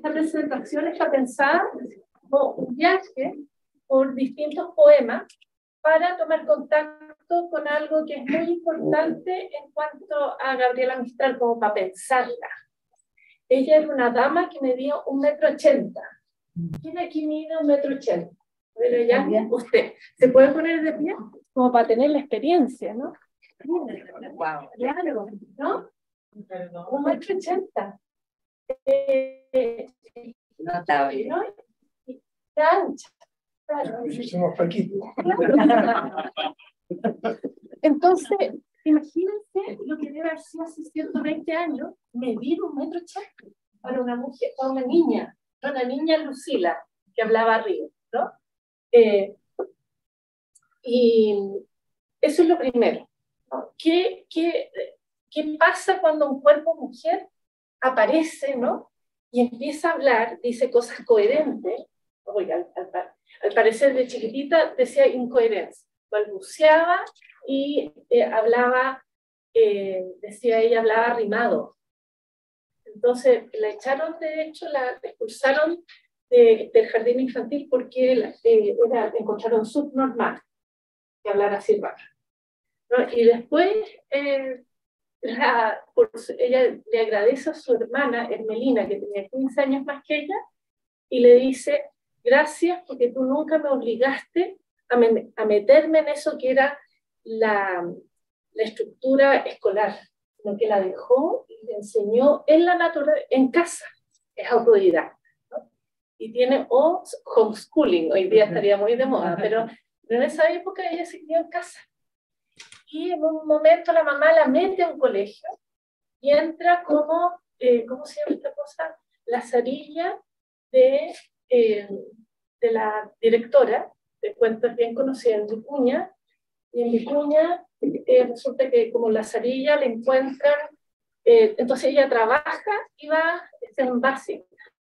esta presentación está pensada como un viaje por distintos poemas para tomar contacto con algo que es muy importante en cuanto a Gabriela Mistral, como para pensarla. Ella era una dama que medía 1,80 m. ¿Quién aquí mide 1,80 m? Pero ya usted se puede poner de pie como para tener la experiencia, ¿no? Wow. Claro, ¿no? 1,80 m. Notable, ¿no? Y ancha. Claro. Somos paquitos. Entonces, imagínense lo que debe haber sido hace 120 años, medir 1,80 m para una mujer, para una niña Lucila, que hablaba arriba, ¿no? Y eso es lo primero, ¿no? ¿Qué pasa cuando un cuerpo mujer aparece, ¿no? Y empieza a hablar, dice cosas coherentes? Oiga, al parecer de chiquitita decía incoherencia, balbuceaba y hablaba, decía ella, hablaba rimado. Entonces la echaron, de hecho, la expulsaron del jardín infantil porque encontraron subnormal que hablara así raro, ¿no? Y después ella le agradece a su hermana Hermelina, que tenía 15 años más que ella, y le dice: gracias porque tú nunca me obligaste a meterme en eso que era la estructura escolar, sino que la dejó y le enseñó en la naturaleza, en casa. Es autodidacta, ¿no? Y tiene homeschooling, hoy día estaría muy de moda, pero en esa época ella se crió en casa. Y en un momento la mamá la mete a un colegio y entra como, ¿cómo se llama esta cosa? La zarilla de la directora de cuentos bien conocida en Vicuña, y en Vicuña resulta que como la zarilla le encuentran, entonces ella trabaja y va en básica,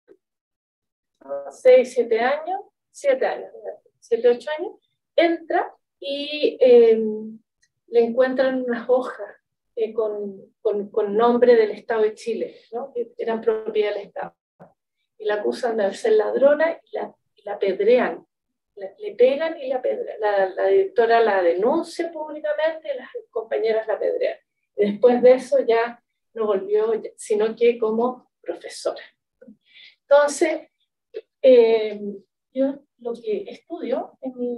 6, 7 años, 7 años, 7, 8 años, entra y le encuentran unas hojas con nombre del Estado de Chile, ¿no? Que eran propiedad del Estado. Y la acusan de ser ladrona y la apedrean. Le pegan y la apedrean. La directora la denuncia públicamente y las compañeras la apedrean. Y después de eso ya no volvió, sino que como profesora. Entonces, yo lo que estudio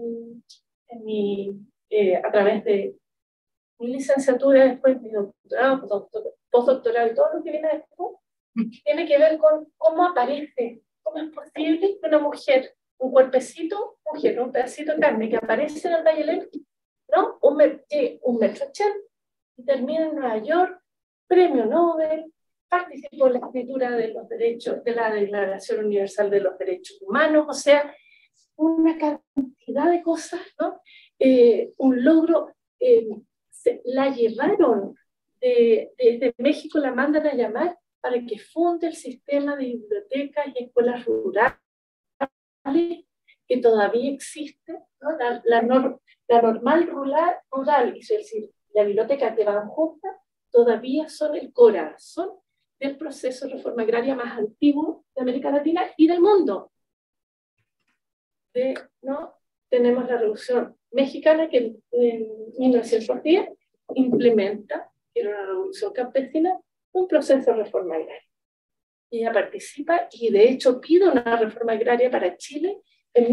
a través de mi licenciatura, después mi doctorado, postdoctorado y todo lo que viene después, tiene que ver con cómo aparece, cómo es posible que una mujer, un cuerpecito, mujer, un pedacito de carne que aparece en el Valle del Elqui, ¿no? 1,80 m, y termina en Nueva York, premio Nobel, participó en la escritura de los derechos, de la Declaración Universal de los Derechos Humanos, o sea, una cantidad de cosas, ¿no? Un logro, la llevaron desde México, la mandan a llamar para que funde el sistema de bibliotecas y escuelas rurales que todavía existe, ¿no? La normal rural, es decir, la biblioteca que van juntas, todavía son el corazón del proceso de reforma agraria más antiguo de América Latina y del mundo. ¿No? Tenemos la Revolución Mexicana que en 1910 implementa, que era una revolución campesina, un proceso de reforma agraria. Y ella participa y de hecho pide una reforma agraria para Chile en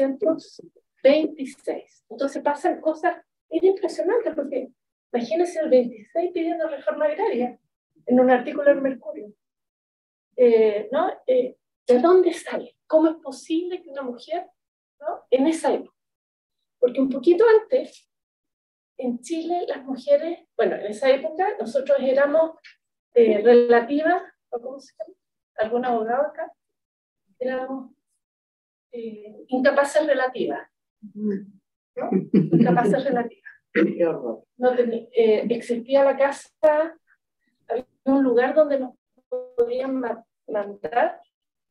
1926. Entonces pasan cosas impresionantes, porque imagínense el 26 pidiendo reforma agraria en un artículo del Mercurio. ¿No? ¿De dónde sale? ¿Cómo es posible que una mujer, ¿no? En esa época? Porque un poquito antes, en Chile, las mujeres, bueno, en esa época nosotros éramos relativas, ¿cómo se llama? ¿Algún abogado acá? Éramos incapaces relativas, ¿no? Incapaces relativas. No existía la casa, había un lugar donde nos podían mandar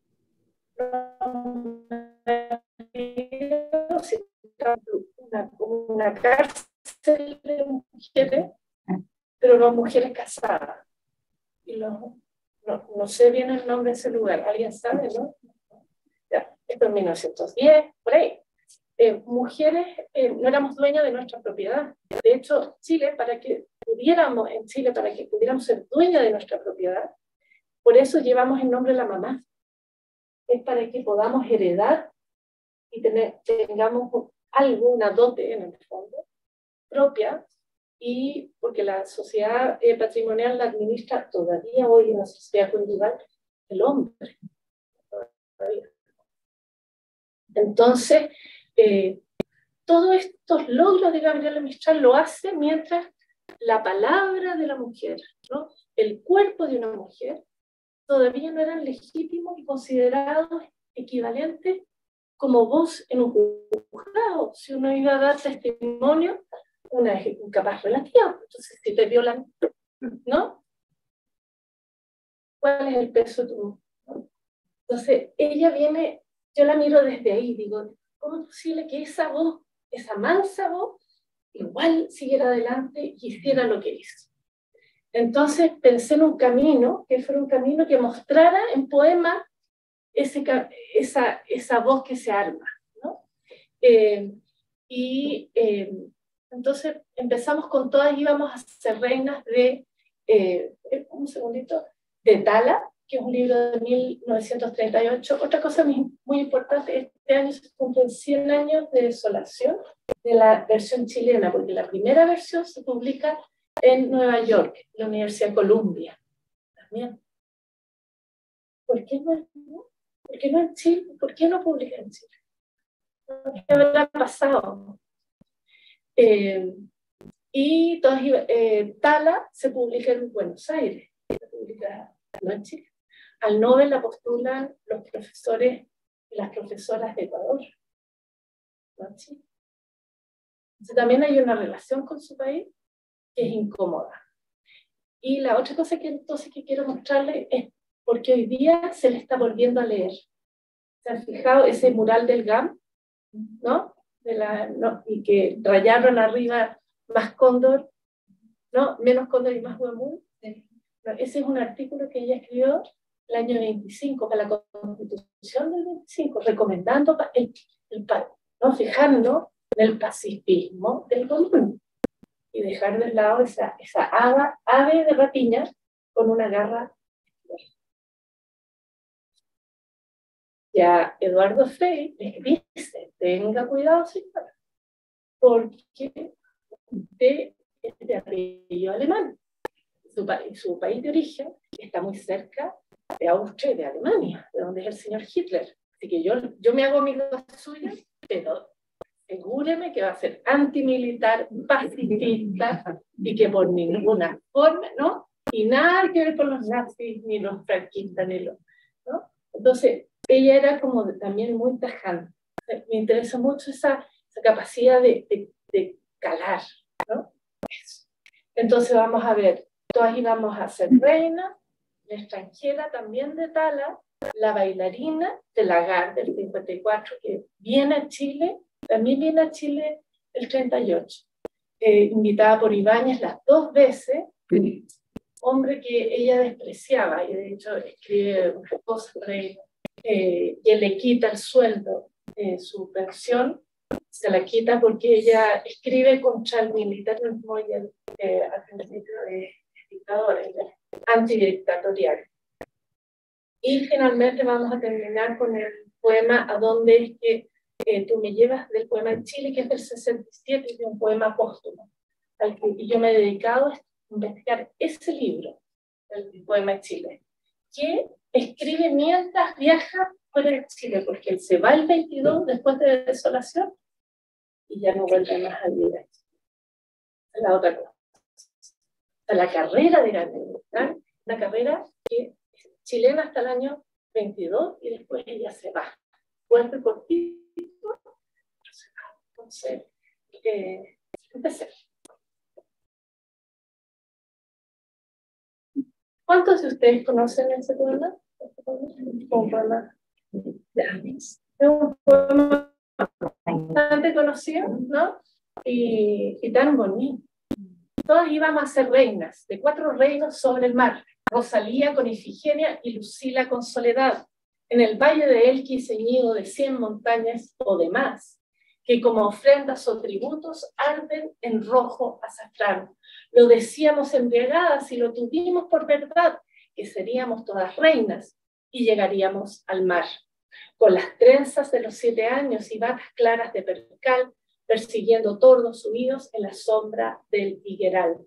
una cárcel de mujeres, pero no mujeres casadas. Y los no sé bien el nombre de ese lugar, ¿alguien sabe, no? Ya, esto en 1910, por ahí. Mujeres no éramos dueñas de nuestra propiedad. De hecho, para que pudiéramos ser dueñas de nuestra propiedad, por eso llevamos el nombre de la mamá. Es para que podamos heredar y tengamos algo, una dote en el fondo, propia, y porque la sociedad patrimonial la administra todavía hoy en la sociedad conyugal el hombre. Todavía. Entonces, todos estos logros de Gabriela Mistral lo hace mientras la palabra de la mujer, ¿no? El cuerpo de una mujer, todavía no eran legítimos y considerados equivalentes como voz en un juzgado. Si uno iba a dar testimonio, una es incapaz relativa. Entonces, si te violan, ¿no? ¿Cuál es el peso de tu? ¿No? Entonces, ella viene, yo la miro desde ahí, digo, ¿cómo es posible que esa voz, esa mansa voz, igual siguiera adelante y hiciera lo que hizo? Entonces pensé en un camino, que fuera un camino que mostrara en poema esa voz que se arma, ¿no? Entonces empezamos con todas, íbamos a ser reinas de, un segundito, de Tala, que es un libro de 1938. Otra cosa muy importante, este año se cumplen 100 años de Desolación, de la versión chilena, porque la primera versión se publica en Nueva York, la Universidad de Columbia. También. ¿Por qué no en Chile? ¿Por qué no publica en Chile? ¿Qué habrá pasado? Y Tala se publica en Buenos Aires, se publica no en Chile. Al Nobel la postulan los profesores y las profesoras de Ecuador, no en Chile. Entonces también hay una relación con su país que es incómoda. Y la otra cosa que quiero mostrarles es porque hoy día se le está volviendo a leer. ¿Se han fijado ese mural del GAM? ¿No? Y que rayaron arriba más cóndor, ¿no? Menos cóndor y más huemul. No, ese es un artículo que ella escribió el año 25 para la Constitución del 25, recomendando ¿no? Fijarnos en el pacifismo del común y dejar de lado esa ave de rapiña con una garra. Ya Eduardo Frei les dice, tenga cuidado, señora, porque usted es de apellido alemán. Su país de origen está muy cerca de Austria y de Alemania, de donde es el señor Hitler. Así que yo me hago amigo suyo, pero asegúreme que va a ser antimilitar, pacifista, y que por ninguna forma, ¿no? Y nada que ver con los nazis, ni los franquistas, ni los, ¿no? Entonces, ella era como también muy tajante. Me interesa mucho esa capacidad de calar, ¿no? Eso. Entonces vamos a ver, todas íbamos a ser reinas, la extranjera también de Tala, la bailarina de Lagarde del 54, que viene a Chile, también viene a Chile el 38, invitada por Ibáñez las 2 veces, hombre que ella despreciaba, y de hecho escribe unas cosas por ahí, que le quita el sueldo, su pensión, se la quita porque ella escribe contra el militarismo y al principio de dictadores, antidictatorial. Y finalmente vamos a terminar con el poema ¿A dónde es que tú me llevas?, del poema de Chile, que es del 67, y de un poema póstumo, al que yo me he dedicado a investigar ese libro, el poema de Chile, que escribe mientras viaja fuera de Chile, porque él se va el 22 después de Desolación y ya no vuelve más a vivir aquí. Es la otra cosa. La carrera de Gabriela, una carrera que es chilena hasta el año 22 y después ella se va. Vuelve por ti, pero se va. Entonces, empecé. ¿Cuántos de ustedes conocen ese poema? Un poema es un poema bastante conocido, ¿no? Y tan bonito. Todas íbamos a ser reinas, de 4 reinos sobre el mar. Rosalía con Ifigenia y Lucila con Soledad, en el valle de Elqui ceñido de 100 montañas o de más, que como ofrendas o tributos arden en rojo azafrán. Lo decíamos embriagadas y lo tuvimos por verdad, que seríamos todas reinas y llegaríamos al mar, con las trenzas de los 7 años y batas claras de percal, persiguiendo tordos subidos en la sombra del higueral.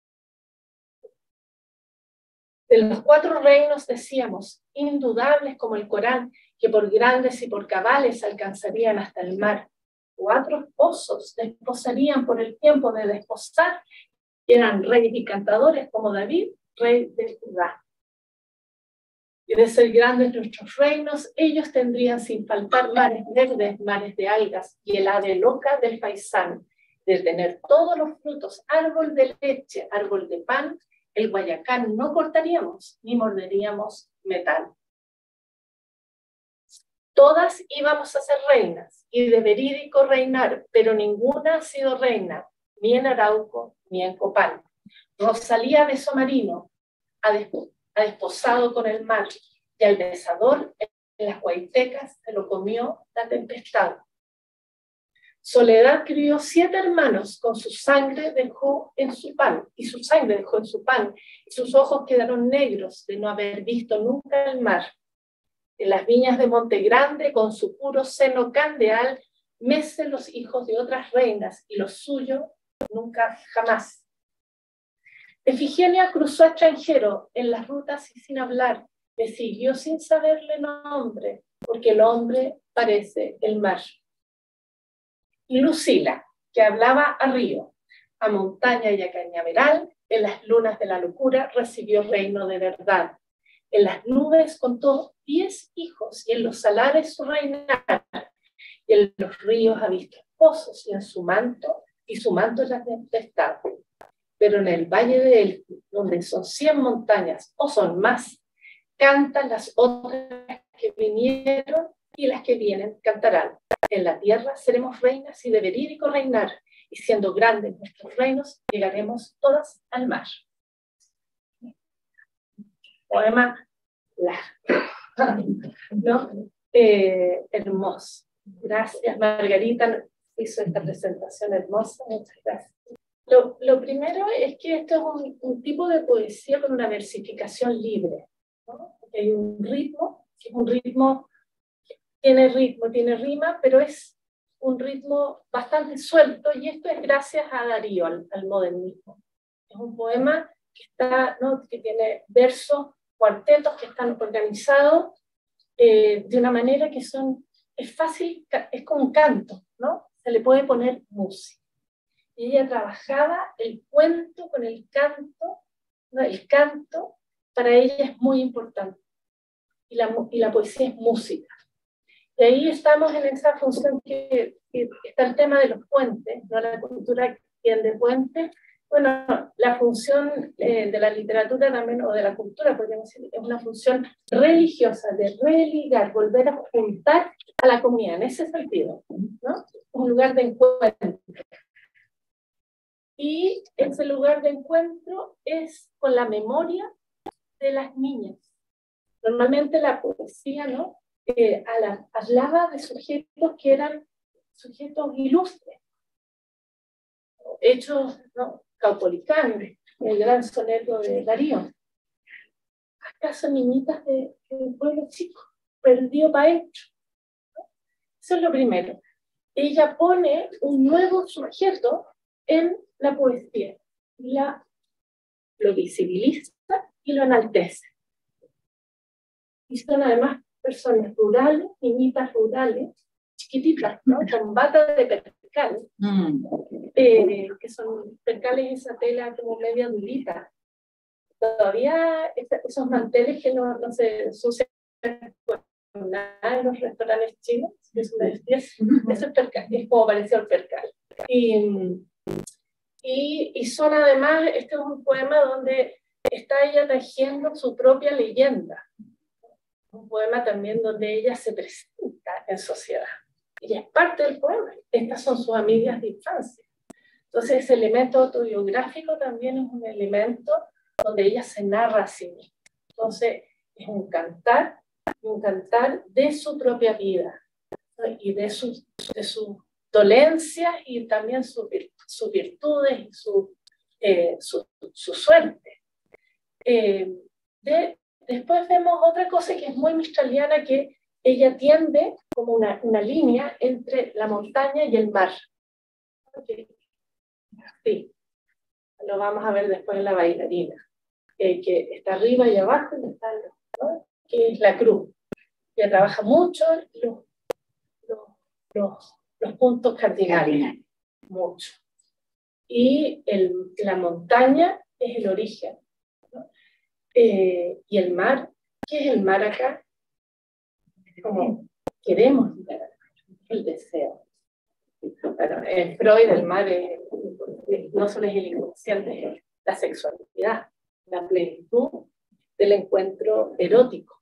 De los 4 reinos decíamos, indudables como el Corán, que por grandes y por cabales alcanzarían hasta el mar. 4 esposos desposarían por el tiempo de desposar, y eran reyes y cantadores como David, rey de Judá. Y de ser grandes nuestros reinos, ellos tendrían sin faltar mares verdes, mares de algas, y el ave loca del faisán, de tener todos los frutos, árbol de leche, árbol de pan, el guayacán no cortaríamos, ni morderíamos metal. Todas íbamos a ser reinas, y de verídico reinar, pero ninguna ha sido reina, ni en Arauco, ni en Copán. Rosalía besó marino, ha desposado con el mar, y al besador en las guaitecas se lo comió la tempestad. Soledad crió 7 hermanos, con su sangre dejó en su pan, y su sangre dejó en su pan, y sus ojos quedaron negros de no haber visto nunca el mar. En las viñas de Monte Grande, con su puro seno candeal, mecen los hijos de otras reinas, y lo suyo nunca jamás. Ifigenia cruzó extranjero en las rutas y sin hablar, le siguió sin saberle nombre, porque el hombre parece el mar. Y Lucila, que hablaba a río, a montaña y a cañaveral, en las lunas de la locura recibió reino de verdad. En las nubes contó 10 hijos, y en los salares su reinar, y en los ríos ha visto esposos, y su manto la tempestad. Pero en el valle de Elqui, donde son 100 montañas o son más, cantan las otras que vinieron y las que vienen cantarán. En la tierra seremos reinas y de verídico reinar, y siendo grandes nuestros reinos, llegaremos todas al mar. Poema largo, ¿no? Hermoso. Gracias, Margarita hizo esta presentación hermosa, muchas gracias. Lo primero es que esto es un tipo de poesía con una versificación libre, ¿no? Hay un ritmo, que es un ritmo, tiene rima, pero es un ritmo bastante suelto, y esto es gracias a Darío, al modernismo. Es un poema que, ¿no? que tiene versos, cuartetos que están organizados de una manera que es fácil, es como un canto, ¿no? Se le puede poner música. Y ella trabajaba el cuento con el canto, ¿no? El canto para ella es muy importante, y la poesía es música. Y ahí estamos en esa función que está el tema de los puentes, ¿no? La cultura tiende puentes. Bueno, la función de la literatura también, o de la cultura, podríamos decir, es una función religiosa, de religar, volver a juntar a la comunidad, en ese sentido, ¿no? Un lugar de encuentro. Y ese lugar de encuentro es con la memoria de las niñas. Normalmente la poesía, ¿no? Hablaba de sujetos que eran sujetos ilustres, hechos, ¿no? Caupolicán, el gran soneto de Darío. ¿Acaso niñitas de pueblo chico, perdido para hecho? Eso es lo primero. Ella pone un nuevo sujeto en la poesía, lo visibiliza y lo enaltece. Y son además personas rurales, niñitas rurales, chiquititas, ¿no? Con bata de percal, que son percales, esa tela como media durita. Todavía esos manteles que no se ensucian con nada en los restaurantes chinos, eso es percal, es como parecido al percal. Y son además, este es un poema donde está ella tejiendo su propia leyenda. Un poema también donde ella se presenta en sociedad. Ella es parte del poema. Estas son sus amigas de infancia. Entonces ese elemento autobiográfico también es un elemento donde ella se narra a sí misma. Entonces, es un cantar de su propia vida, ¿no? Y de sus dolencias y también sus virtudes y su suerte. Después vemos otra cosa que es muy mistraliana, que ella tiende como una línea entre la montaña y el mar. Okay. Sí, lo vamos a ver después en la bailarina, que está arriba y abajo, y está, ¿no? Que es la cruz. Ella trabaja mucho los puntos cardinales, mucho. Y la montaña es el origen, ¿no? Y el mar, ¿qué es el mar acá? Como queremos liberar el deseo. Bueno, en Freud el mar no solo es el inconsciente, es la sexualidad, la plenitud del encuentro erótico.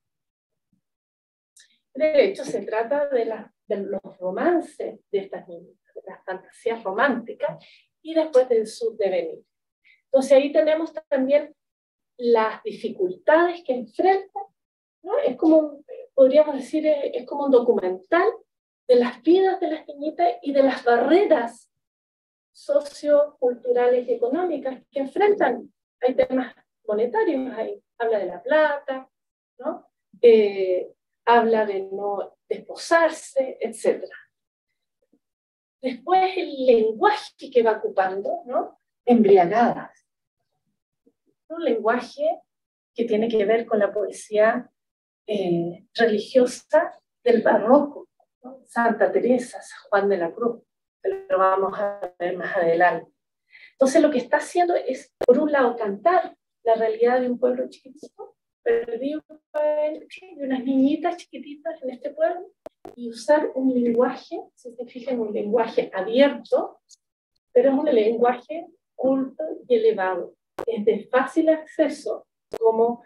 De hecho, se trata de los romances de estas niñas, de las fantasías románticas y después del su devenir. Entonces ahí tenemos también las dificultades que enfrentan, ¿no? Es como, podríamos decir, es como un documental de las vidas de las niñitas y de las barreras socioculturales y económicas que enfrentan. Hay temas monetarios ahí, habla de la plata, ¿no? Habla de no desposarse, etc. Después el lenguaje que va ocupando, ¿no? Embriagadas. Un lenguaje que tiene que ver con la poesía religiosa del barroco, ¿no? Santa Teresa, San Juan de la Cruz, lo vamos a ver más adelante. Entonces lo que está haciendo es, por un lado, cantar la realidad de un pueblo chiquitito, perdido de unas niñitas chiquititas en este pueblo, y usar un lenguaje, si se fijan, un lenguaje abierto, pero es un lenguaje culto y elevado. Es de fácil acceso, como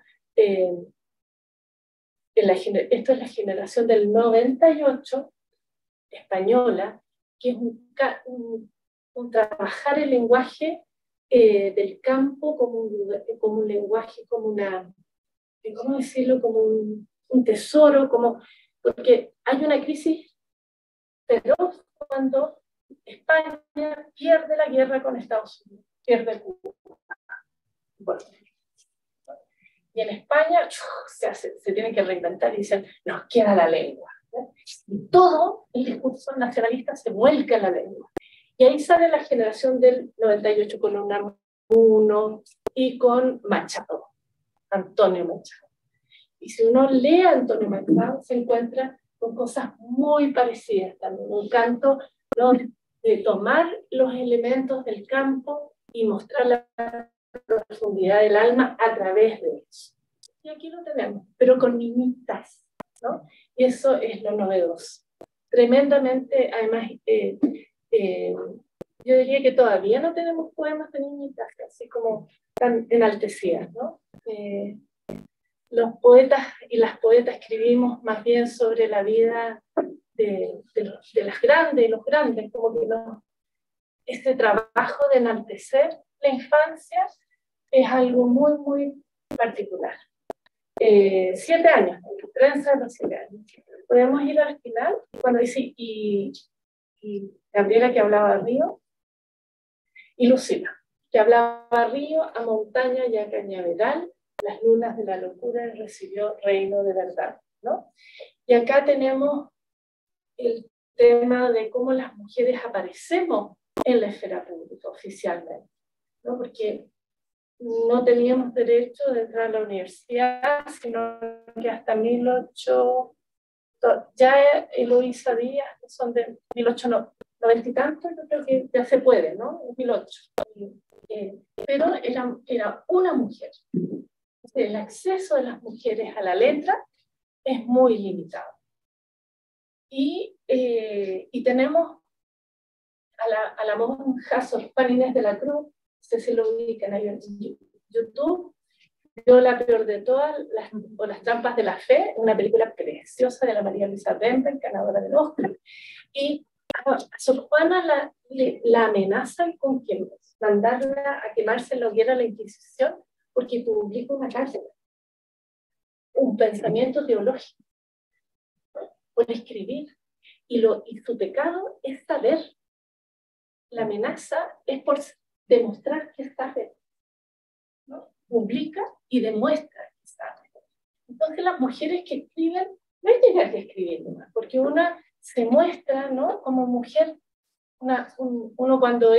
esto es la generación del 98 española, que es un trabajar el lenguaje del campo como un lenguaje, como una, ¿cómo decirlo? Como un tesoro, porque hay una crisis feroz cuando España pierde la guerra con Estados Unidos, pierde Cuba. Bueno, y en España se tienen que reinventar y dicen, nos queda la lengua. Y todo el discurso nacionalista se vuelca en la lengua. Y ahí sale la generación del 98 con Unamuno y con Machado, Antonio Machado. Y si uno lee a Antonio Machado, se encuentra con cosas muy parecidas también. Un canto, ¿no?, de tomar los elementos del campo y mostrar la profundidad del alma a través de eso. Y aquí lo tenemos, pero con niñitas, ¿no? Y eso es lo novedoso. Tremendamente, además, yo diría que todavía no tenemos poemas de niñitas, así como tan enaltecidas, ¿no? Los poetas y las poetas escribimos más bien sobre la vida de las grandes y los grandes, como que este trabajo de enaltecer la infancia es algo muy, muy particular. 7 años, trenza de los 7 años. Podemos ir al final, cuando dice, y Gabriela, que hablaba de río, y Lucila, que hablaba a río, a montaña y a cañaveral, las lunas de la locura recibió reino de verdad, ¿no? Y acá tenemos el tema de cómo las mujeres aparecemos en la esfera pública oficialmente, ¿no? Porque no teníamos derecho de entrar a la universidad, sino que hasta 1800, ya Eloísa Díaz, que son de 1890 y tanto, yo creo que ya se puede, ¿no? En 1800. Pero era una mujer. El acceso de las mujeres a la letra es muy limitado. Y tenemos a la monja Sor Juana Inés de la Cruz, se lo ubican ahí en YouTube, Yo la peor de todas, las trampas de la fe, una película preciosa de la María Luisa Bember, ganadora del Oscar, y a Sor Juana la amenazan con que mandarla a quemarse en la hoguera de la Inquisición porque publica una carta. un pensamiento teológico, por escribir. Y su pecado es saber. La amenaza es por demostrar que sabe, ¿no? Publica y demuestra que sabe. Entonces las mujeres que escriben, no hay que escribir más, porque una se muestra, ¿no?, como mujer, uno cuando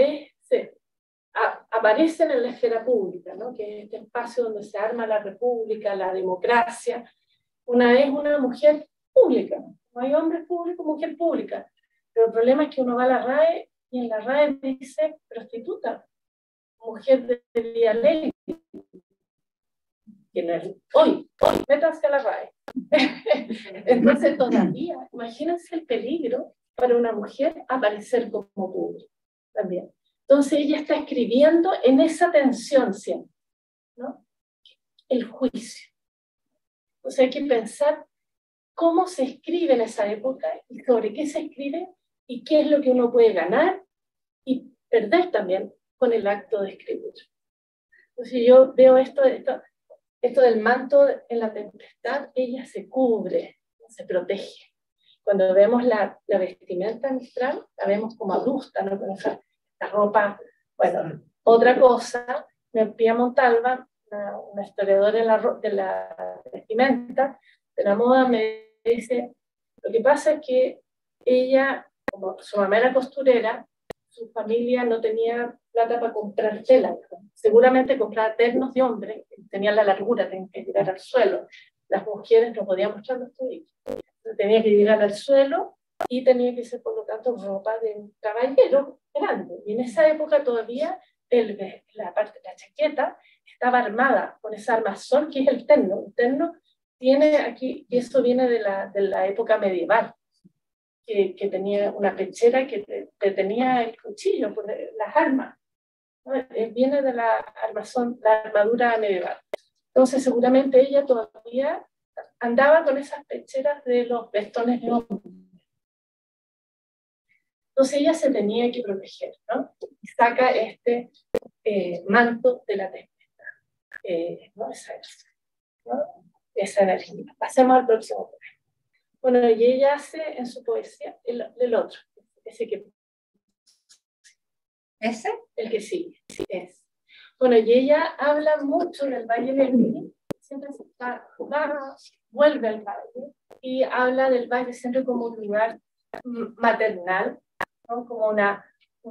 aparece en la esfera pública, ¿no?, que es este espacio donde se arma la república, la democracia. Una es una mujer pública, no hay hombres públicos, mujer pública. Pero el problema es que uno va a la RAE y en la RAE dice prostituta, mujer de vía ley, que no es hoy, métanse a la RAE. Entonces todavía, imagínense el peligro para una mujer aparecer como pública también. Entonces ella está escribiendo en esa tensión siempre, ¿no? El juicio. Entonces hay que pensar cómo se escribe en esa época y sobre qué se escribe y qué es lo que uno puede ganar y perder también con el acto de escribir. Entonces yo veo esto del manto en la tempestad, ella se cubre, se protege. Cuando vemos la vestimenta mistral, la vemos como adusta, ¿no? Con esa ropa. Bueno, otra cosa, Pía Montalva, una historiadora de la vestimenta, de la moda, me dice, lo que pasa es que ella, como su mamá era costurera, su familia no tenía plata para comprar tela. Seguramente compraba ternos de hombre, tenían la largura, tenían que tirar al suelo. Las mujeres no podían mostrar los tobillos. Tenía que llegar al suelo y tenía que ser, por lo tanto, ropa de un caballero grande. Y en esa época todavía la chaqueta estaba armada con esa armazón que es el terno. El terno tiene aquí, y eso viene de la época medieval, que tenía una pechera que te tenía el cuchillo, las armas, ¿no? Viene de la armadura medieval. Entonces seguramente ella todavía andaba con esas pecheras de los vestones de hombre. Entonces ella se tenía que proteger, ¿no? Y saca este manto de la tempestad, ¿no? Esa energía. Pasemos al próximo. Bueno, y ella hace en su poesía el otro, ese que... ¿Ese? El que sigue, sí, es. Bueno, y ella habla mucho del Valle del Rin, siempre vuelve al valle, y habla del valle siempre como un lugar maternal, ¿no? Como una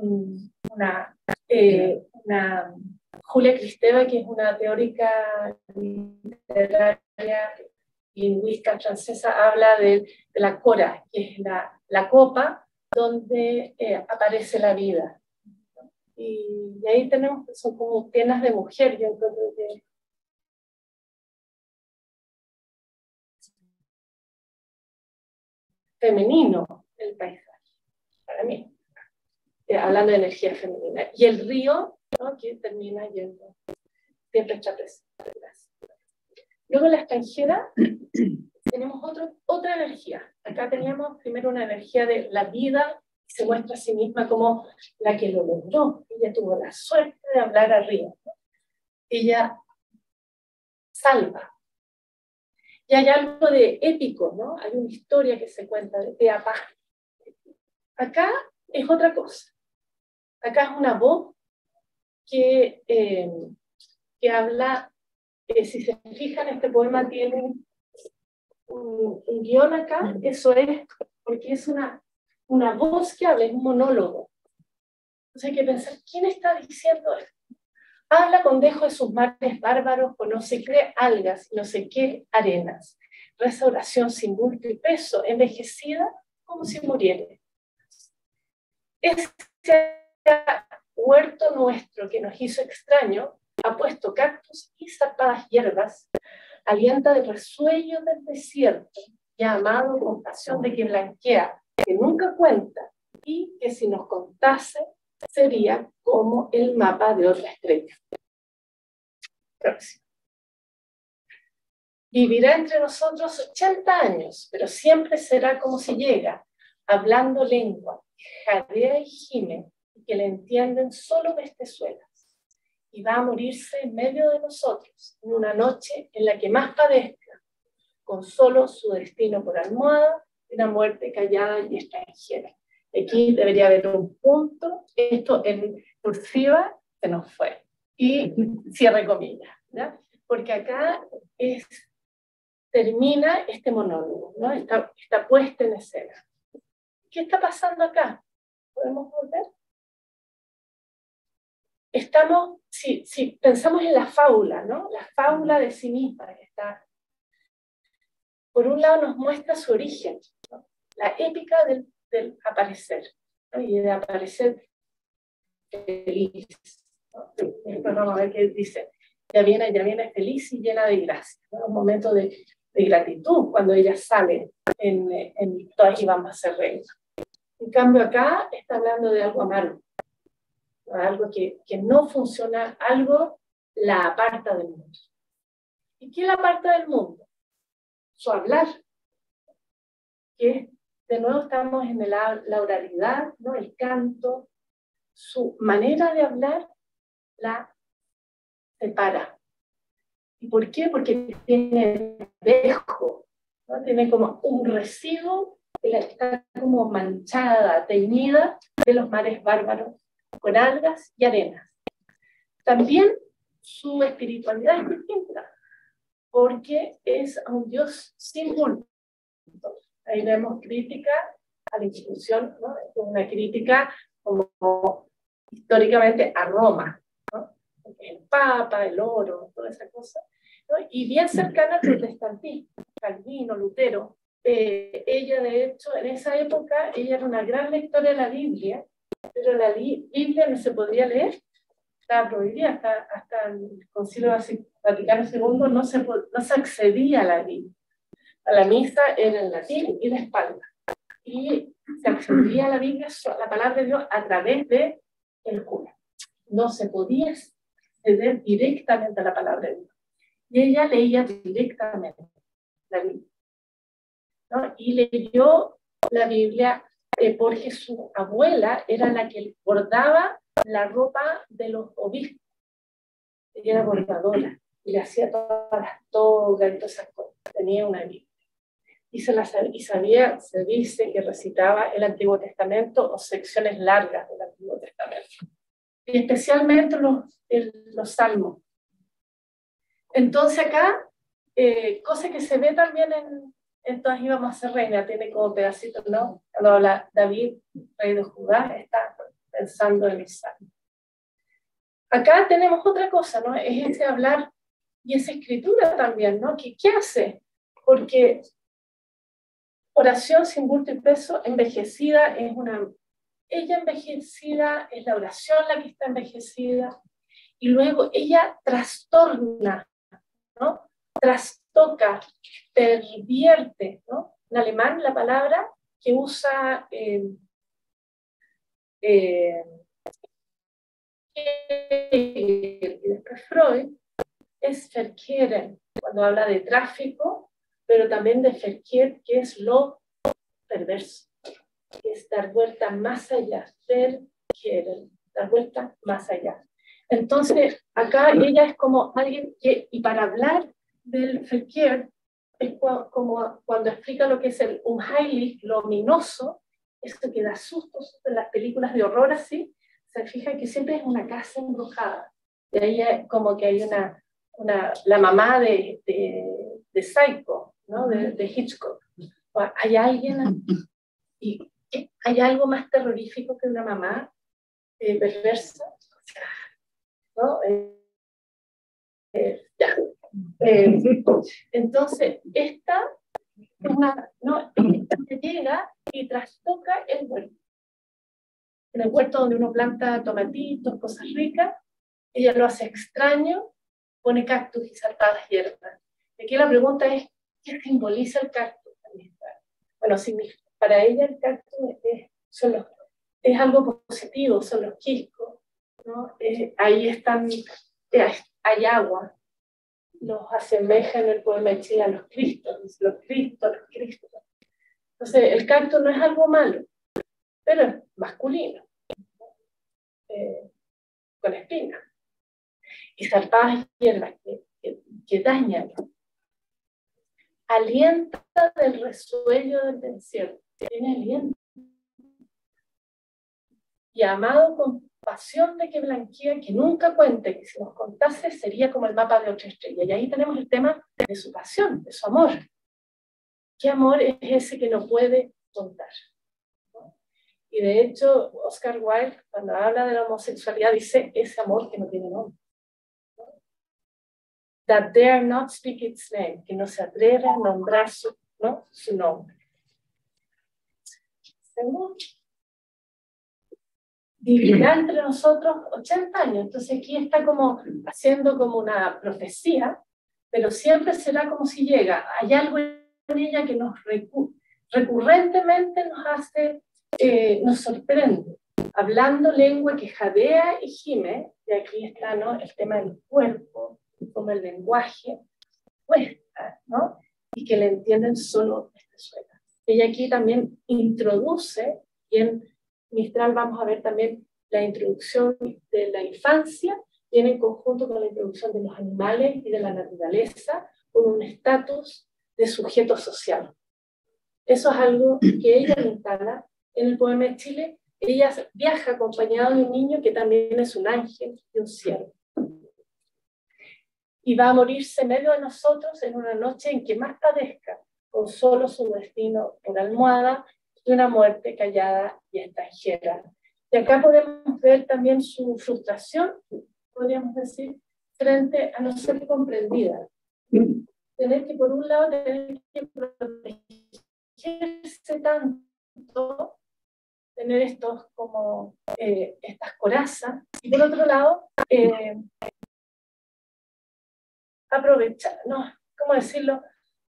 Julia Kristeva, que es una teórica literaria lingüista francesa, habla de la cora, que es la copa donde aparece la vida. Y ahí tenemos, son como penas de mujer, yo creo que femenino el paisaje, para mí, hablando de energía femenina. Y el río, ¿no?, que termina yendo, siempre está presente. Luego en la extranjera tenemos otra energía. Acá teníamos primero una energía de la vida, que se muestra a sí misma como la que lo logró. Ella tuvo la suerte de hablar arriba. Ella salva. Y hay algo de épico, ¿no? Hay una historia que se cuenta de Apá. Acá es otra cosa. Acá es una voz que habla, si se fijan, este poema tiene un guión acá, eso es porque es una voz que habla, es un monólogo. Entonces hay que pensar, ¿quién está diciendo esto? Habla con dejo de sus mares bárbaros, con no sé qué algas, no sé qué arenas. Reza oración sin bulto y peso, envejecida como si muriera. Ese huerto nuestro que nos hizo extraño ha puesto cactus y zarpadas hierbas, alienta del resuello del desierto, llamado con pasión de quien blanquea, que nunca cuenta, y que si nos contase sería como el mapa de otra estrella. Próximo. Vivirá entre nosotros 80 años, pero siempre será como si llega, hablando lengua, jadea y gime, y que le entienden solo bestezuelas. Y va a morirse en medio de nosotros, en una noche en la que más padezca, con solo su destino por almohada, una muerte callada y extranjera. Aquí debería haber un punto, esto en cursiva se nos fue, y cierre comillas, ¿ya? Porque acá termina este monólogo, ¿no? Está puesta en escena. ¿Qué está pasando acá? ¿Podemos volver? Estamos, si pensamos en la fábula, ¿no? La fábula de sí misma, que está, por un lado nos muestra su origen, ¿no? La épica del aparecer, ¿no? Y de aparecer feliz, ¿no? Después vamos a ver qué dice. Ya viene feliz y llena de gracia, ¿no? Un momento de gratitud cuando ella sale en Todas íbamos a ser reinas. En cambio acá está hablando de algo amargo, algo que no funciona, algo la aparta del mundo. ¿Y qué la aparta del mundo? Su hablar, que de nuevo estamos en la oralidad, ¿no? El canto, su manera de hablar la separa. ¿Y por qué? Porque tiene dejo, ¿no? Tiene como un residuo que está como manchada, teñida de los mares bárbaros, con algas y arenas. También su espiritualidad es distinta, porque es a un Dios sin culto. Ahí vemos crítica a la institución, ¿no? Es una crítica como históricamente a Roma, ¿no? El Papa, el oro, toda esa cosa, ¿no? Y bien cercana al protestantismo, Calvino, Lutero. Ella, de hecho, en esa época, ella era una gran lectora de la Biblia, pero la Biblia no se podía leer, estaba prohibida, hasta el Concilio Vaticano II no se accedía a la Biblia. A la misa era en latín y de espalda. Y se accedía a la Biblia, la palabra de Dios, a través de el cura. No se podía acceder directamente a la palabra de Dios. Y ella leía directamente la Biblia, ¿no? Y leyó la Biblia porque su abuela era la que bordaba la ropa de los obispos. Ella era bordadora y le hacía todas las togas y todas esas cosas. Tenía una Biblia. Y se dice que recitaba el Antiguo Testamento o secciones largas del Antiguo Testamento. Y especialmente los salmos. Entonces acá, cosa que se ve también en Todas íbamos a ser reina, tiene como pedacitos, ¿no? Cuando habla David, rey de Judá, está pensando en el salmo. Acá tenemos otra cosa, ¿no? Es ese hablar y esa escritura también, ¿no? ¿Qué hace? Porque oración sin bulto y peso, envejecida, ella envejecida, es la oración la que está envejecida, y luego ella trastorna, ¿no? Trastoca, pervierte, ¿no? En alemán la palabra que usa y después Freud es verkehren, cuando habla de tráfico, pero también de verkehr, que es lo perverso, que es dar vuelta más allá, verkehren, dar vuelta más allá. Entonces, acá ella es como alguien que, y para hablar del verkehr, es como cuando explica lo que es el unheilig, lo ominoso, eso que da sustos en las películas de horror así, se fija que siempre es una casa embrujada. De ahí como que hay la mamá de Psycho, ¿no? de Hitchcock. Hay alguien, y hay algo más terrorífico que una mamá perversa, ¿no? Ya. Entonces, esta llega y trastoca el huerto. En el huerto donde uno planta tomatitos, cosas ricas, ella lo hace extraño, pone cactus y saltadas hierbas. Y aquí la pregunta es, ¿qué simboliza el cactus? Bueno, para ella el cactus es algo positivo, son los quiscos, ¿no? Ahí hay agua, los asemeja en el poema de Chile a los cristos, los cristos. Entonces, el cactus no es algo malo, pero es masculino, con espinas. Y zarpadas hierbas que dañan. alienta del resuello del desierto, tiene aliento. Y amado con pasión de que blanquea, que nunca cuente, que si nos contase sería como el mapa de otra estrella. Y ahí tenemos el tema de su pasión, de su amor. ¿Qué amor es ese que no puede contar? ¿No? Y de hecho, Oscar Wilde, cuando habla de la homosexualidad, dice ese amor que no tiene nombre. That dare not speak its name, que no se atreve a nombrar su nombre. Segundo, vivirá entre nosotros 80 años. Entonces aquí está como haciendo como una profecía, pero siempre será como si llega. Hay algo en ella que nos recurrentemente nos hace, nos sorprende. Hablando lengua que jadea y gime, y aquí está, ¿no?, el tema del cuerpo, como el lenguaje, cuesta, ¿no?, y que le entienden solo Venezuela. Ella aquí también introduce, y en Mistral vamos a ver también la introducción de la infancia, viene en conjunto con la introducción de los animales y de la naturaleza, con un estatus de sujeto social. Eso es algo que ella instala en el poema de Chile. Ella viaja acompañada de un niño que también es un ángel y un siervo. Y va a morirse en medio de nosotros en una noche en que más padezca, con solo su destino en almohada, de una muerte callada y extranjera. Y acá podemos ver también su frustración, podríamos decir, frente a no ser comprendida. Tener que, por un lado, tener que protegerse tanto, tener estos como estas corazas, y por otro lado, aprovechar, ¿no? ¿Cómo decirlo?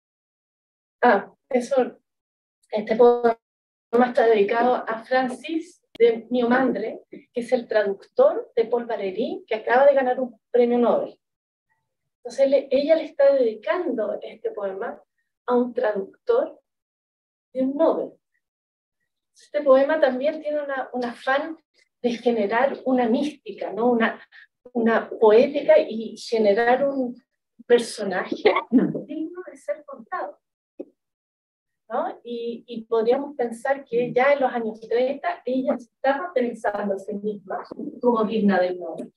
Este poema está dedicado a Francis de Miomandre, que es el traductor de Paul Valéry, que acaba de ganar un premio Nobel. Entonces ella le está dedicando este poema a un traductor de un Nobel. Este poema también tiene un afán de generar una mística, ¿no?, una poética, y generar un personaje digno de ser contado, ¿no? Y podríamos pensar que ya en los años 30 ella estaba pensando a sí misma como digna del Nobel.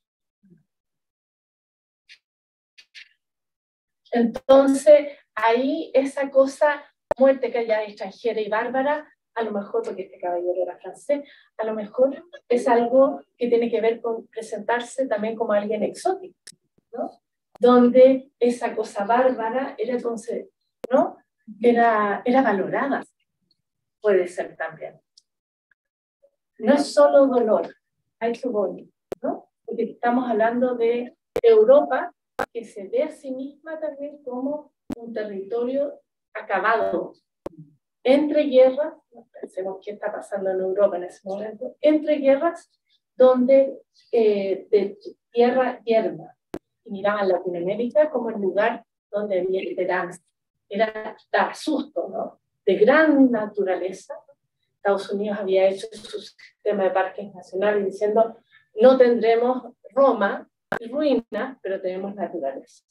Entonces, ahí esa cosa, muerte callada, extranjera y bárbara, a lo mejor, porque este caballero era francés, a lo mejor es algo que tiene que ver con presentarse también como alguien exótico, ¿no? Donde esa cosa bárbara era, ¿no?, era valorada, puede ser también. No es solo dolor, hay que volver, ¿no? Porque estamos hablando de Europa, que se ve a sí misma también como un territorio acabado, entre guerras, pensemos qué está pasando en Europa en ese momento, entre guerras donde de tierra yerma, y miraban Latinoamérica como el lugar donde había esperanza. Daba susto, ¿no?, de gran naturaleza. Estados Unidos había hecho su sistema de parques nacionales diciendo, no tendremos Roma y ruinas, pero tenemos naturaleza.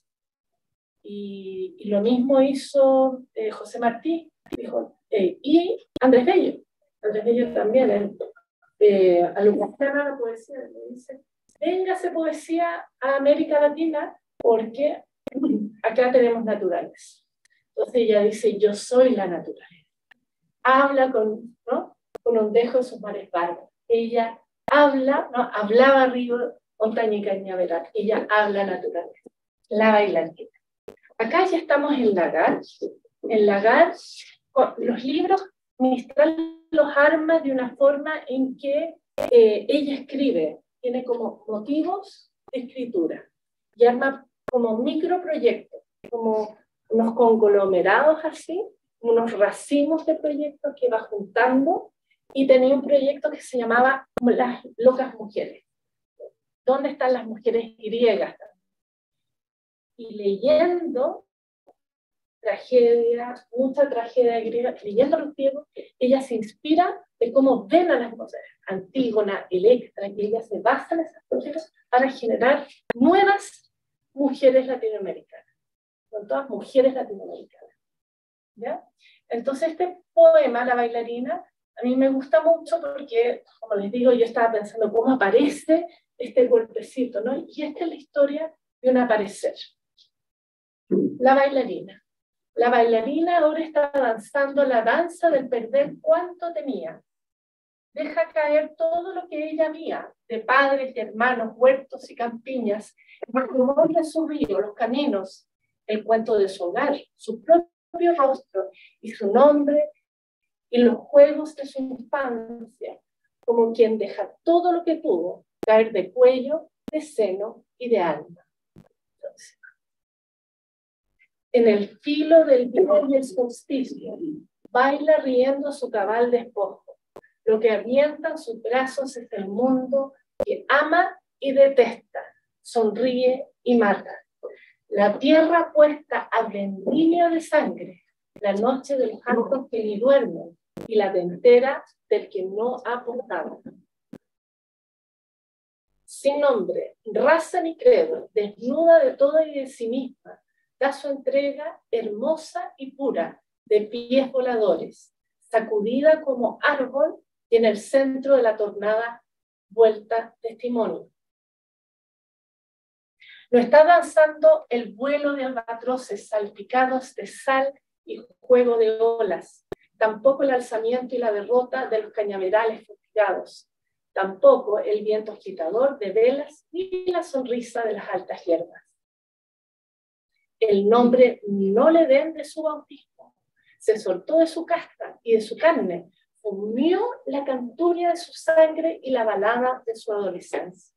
Y lo mismo hizo José Martí, dijo, y Andrés Bello. Andrés Bello también, a Lucas Serra, la poesía, le dice, véngase poesía a América Latina porque acá tenemos naturaleza. Entonces ella dice, yo soy la naturaleza. Habla con un dejo de sus mares bárbaros. Ella habla, ¿no?, hablaba Río, Montaña y Cañaveral. Ella habla naturaleza, la bailarina. Acá ya estamos en Lagar. En Lagar, los libros Mistral los arma de una forma en que ella escribe, tiene como motivos de escritura, y arma como microproyectos, como unos conglomerados así, unos racimos de proyectos que va juntando, y tenía un proyecto que se llamaba Las Locas Mujeres. ¿Dónde están las mujeres griegas? Y leyendo tragedia, mucha tragedia griega, leyendo a los griegos, ella se inspira de cómo ven a las mujeres, Antígona, Electra, y ella se basa en esas mujeres para generar nuevas mujeres latinoamericanas, son todas mujeres latinoamericanas. ¿ya? Entonces este poema, La bailarina, a mí me gusta mucho porque, como les digo, yo estaba pensando cómo aparece este golpecito, ¿no? Y esta es la historia de un aparecer. La bailarina. La bailarina ahora está danzando la danza del perder cuanto tenía. Deja caer todo lo que ella había, de padres y hermanos, huertos y campiñas, el rumor de su río, los caminos, el cuento de su hogar, su propio rostro y su nombre y los juegos de su infancia, como quien deja todo lo que tuvo caer de cuello, de seno y de alma. Entonces, en el filo del día del solsticio, baila riendo su cabal despojo. Lo que avientan sus brazos es el mundo que ama y detesta, sonríe y mata. La tierra puesta a vendimia de sangre, la noche de los hartos que ni duermen y la dentera del que no ha portado. Sin nombre, raza ni credo, desnuda de todo y de sí misma, da su entrega hermosa y pura, de pies voladores, sacudida como árbol y en el centro de la tornada vuelta testimonio. No está danzando el vuelo de albatroces salpicados de sal y juego de olas, tampoco el alzamiento y la derrota de los cañaverales fustigados, tampoco el viento agitador de velas ni la sonrisa de las altas hierbas. El nombre no le den de su bautismo, se soltó de su casta y de su carne, unió la canturia de su sangre y la balada de su adolescencia.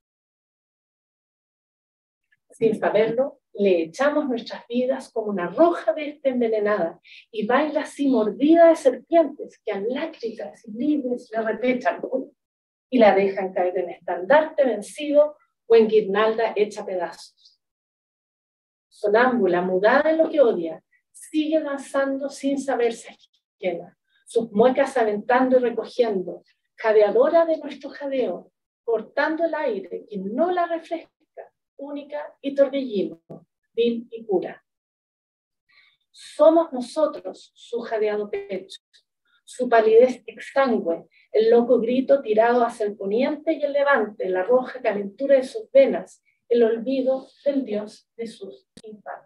Sin saberlo, le echamos nuestras vidas como una roja bestia envenenada y baila así mordida de serpientes que alácritas y libres la repechan y la dejan caer en estandarte vencido o en guirnalda hecha pedazos. Sonámbula, mudada en lo que odia, sigue danzando sin saberse ajena, sus muecas aventando y recogiendo, jadeadora de nuestro jadeo, cortando el aire que no la refresca, única y torbellino, vil y pura. Somos nosotros su jadeado pecho, su palidez exangüe, el loco grito tirado hacia el poniente y el levante, la roja calentura de sus venas, el olvido del Dios de sus infancias.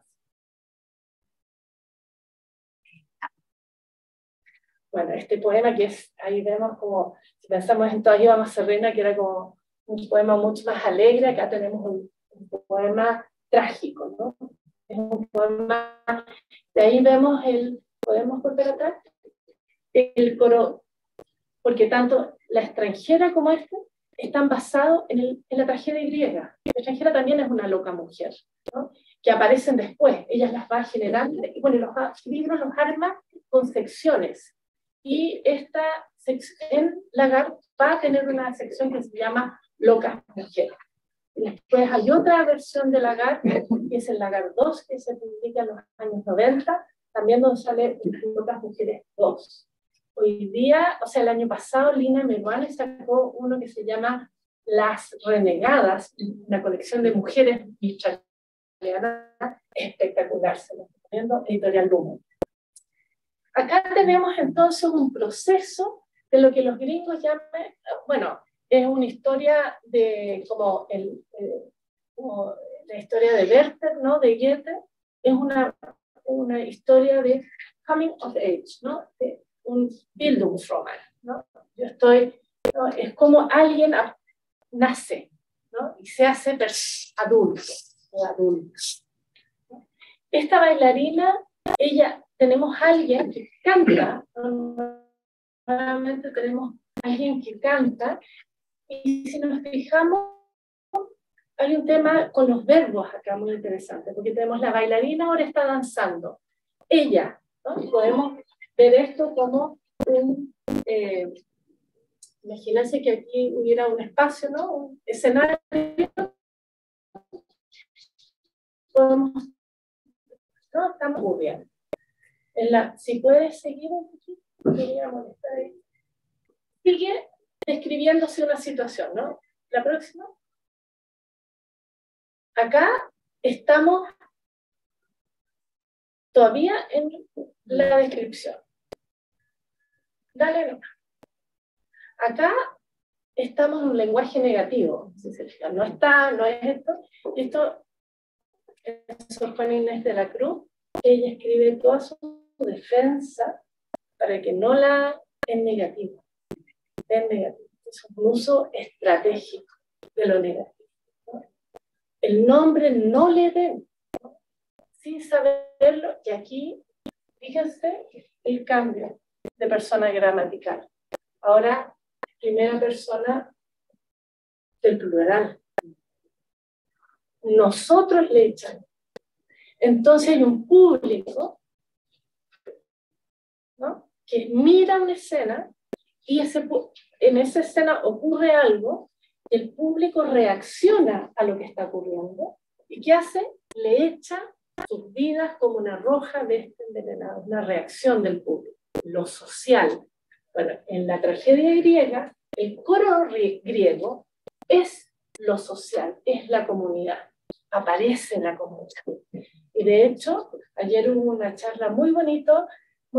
Bueno, este poema que es, ahí vemos como, si pensamos en Todas íbamos a Serena, que era como un poema mucho más alegre, acá tenemos un poema trágico, ¿no? Es un poema, de ahí vemos el, ¿podemos volver atrás? El coro, porque tanto la extranjera como este están basados en la tragedia griega. La extranjera también es una loca mujer, ¿no? Que aparecen después, ellas las va generando, y bueno, los libros los arma con secciones, y esta en Lagarde va a tener una sección que se llama Locas Mujeres. Después hay otra versión de Lagarde, que es el Lagarde 2, que se publica en los años 90, también donde sale Locas Mujeres 2. Hoy día, o sea, el año pasado, Lina Meruane sacó uno que se llama Las Renegadas, una colección de mujeres australianas espectacular, se lo estoy poniendo, Editorial Lumen. Acá tenemos entonces un proceso de lo que los gringos llaman, bueno, es una historia de como la historia de Werther, ¿no? De Goethe, es una historia de coming of age, ¿no? De un Bildungsroman, ¿no? Yo estoy, ¿no? Es como alguien nace, ¿no? Y se hace adulto o adulto. Esta bailarina, ella, tenemos a alguien que canta, normalmente tenemos a alguien que canta, y si nos fijamos, hay un tema con los verbos acá muy interesante, porque tenemos la bailarina ahora está danzando. Ella, ¿no? Y podemos ver esto como un... imagínense que aquí hubiera un espacio, ¿no? Un escenario. Podemos... ¿no? Estamos muy bien. Si puedes seguir un poquito, quería molestar ahí. Sigue describiéndose una situación, ¿no? La próxima. Acá estamos todavía en la descripción. Dale nomás. Acá estamos en un lenguaje negativo, si se fijan. No está, no es esto. Y esto es Sor Juana Inés de la Cruz. Ella escribe toda su defensa para que no la en negativo. En negativo. Es un uso estratégico de lo negativo, ¿no? El nombre no le den, ¿no? Sin saberlo, y aquí, fíjense el cambio de persona gramatical. Ahora, primera persona del plural. Nosotros le echamos. Entonces hay un público, ¿no?, que mira una escena y en esa escena ocurre algo, el público reacciona a lo que está ocurriendo, y ¿qué hace? Le echa sus vidas como una roja bestia envenenada, una reacción del público, lo social. Bueno, en la tragedia griega, el coro griego es lo social, es la comunidad, aparece la comunidad. Y de hecho, ayer hubo una charla muy bonita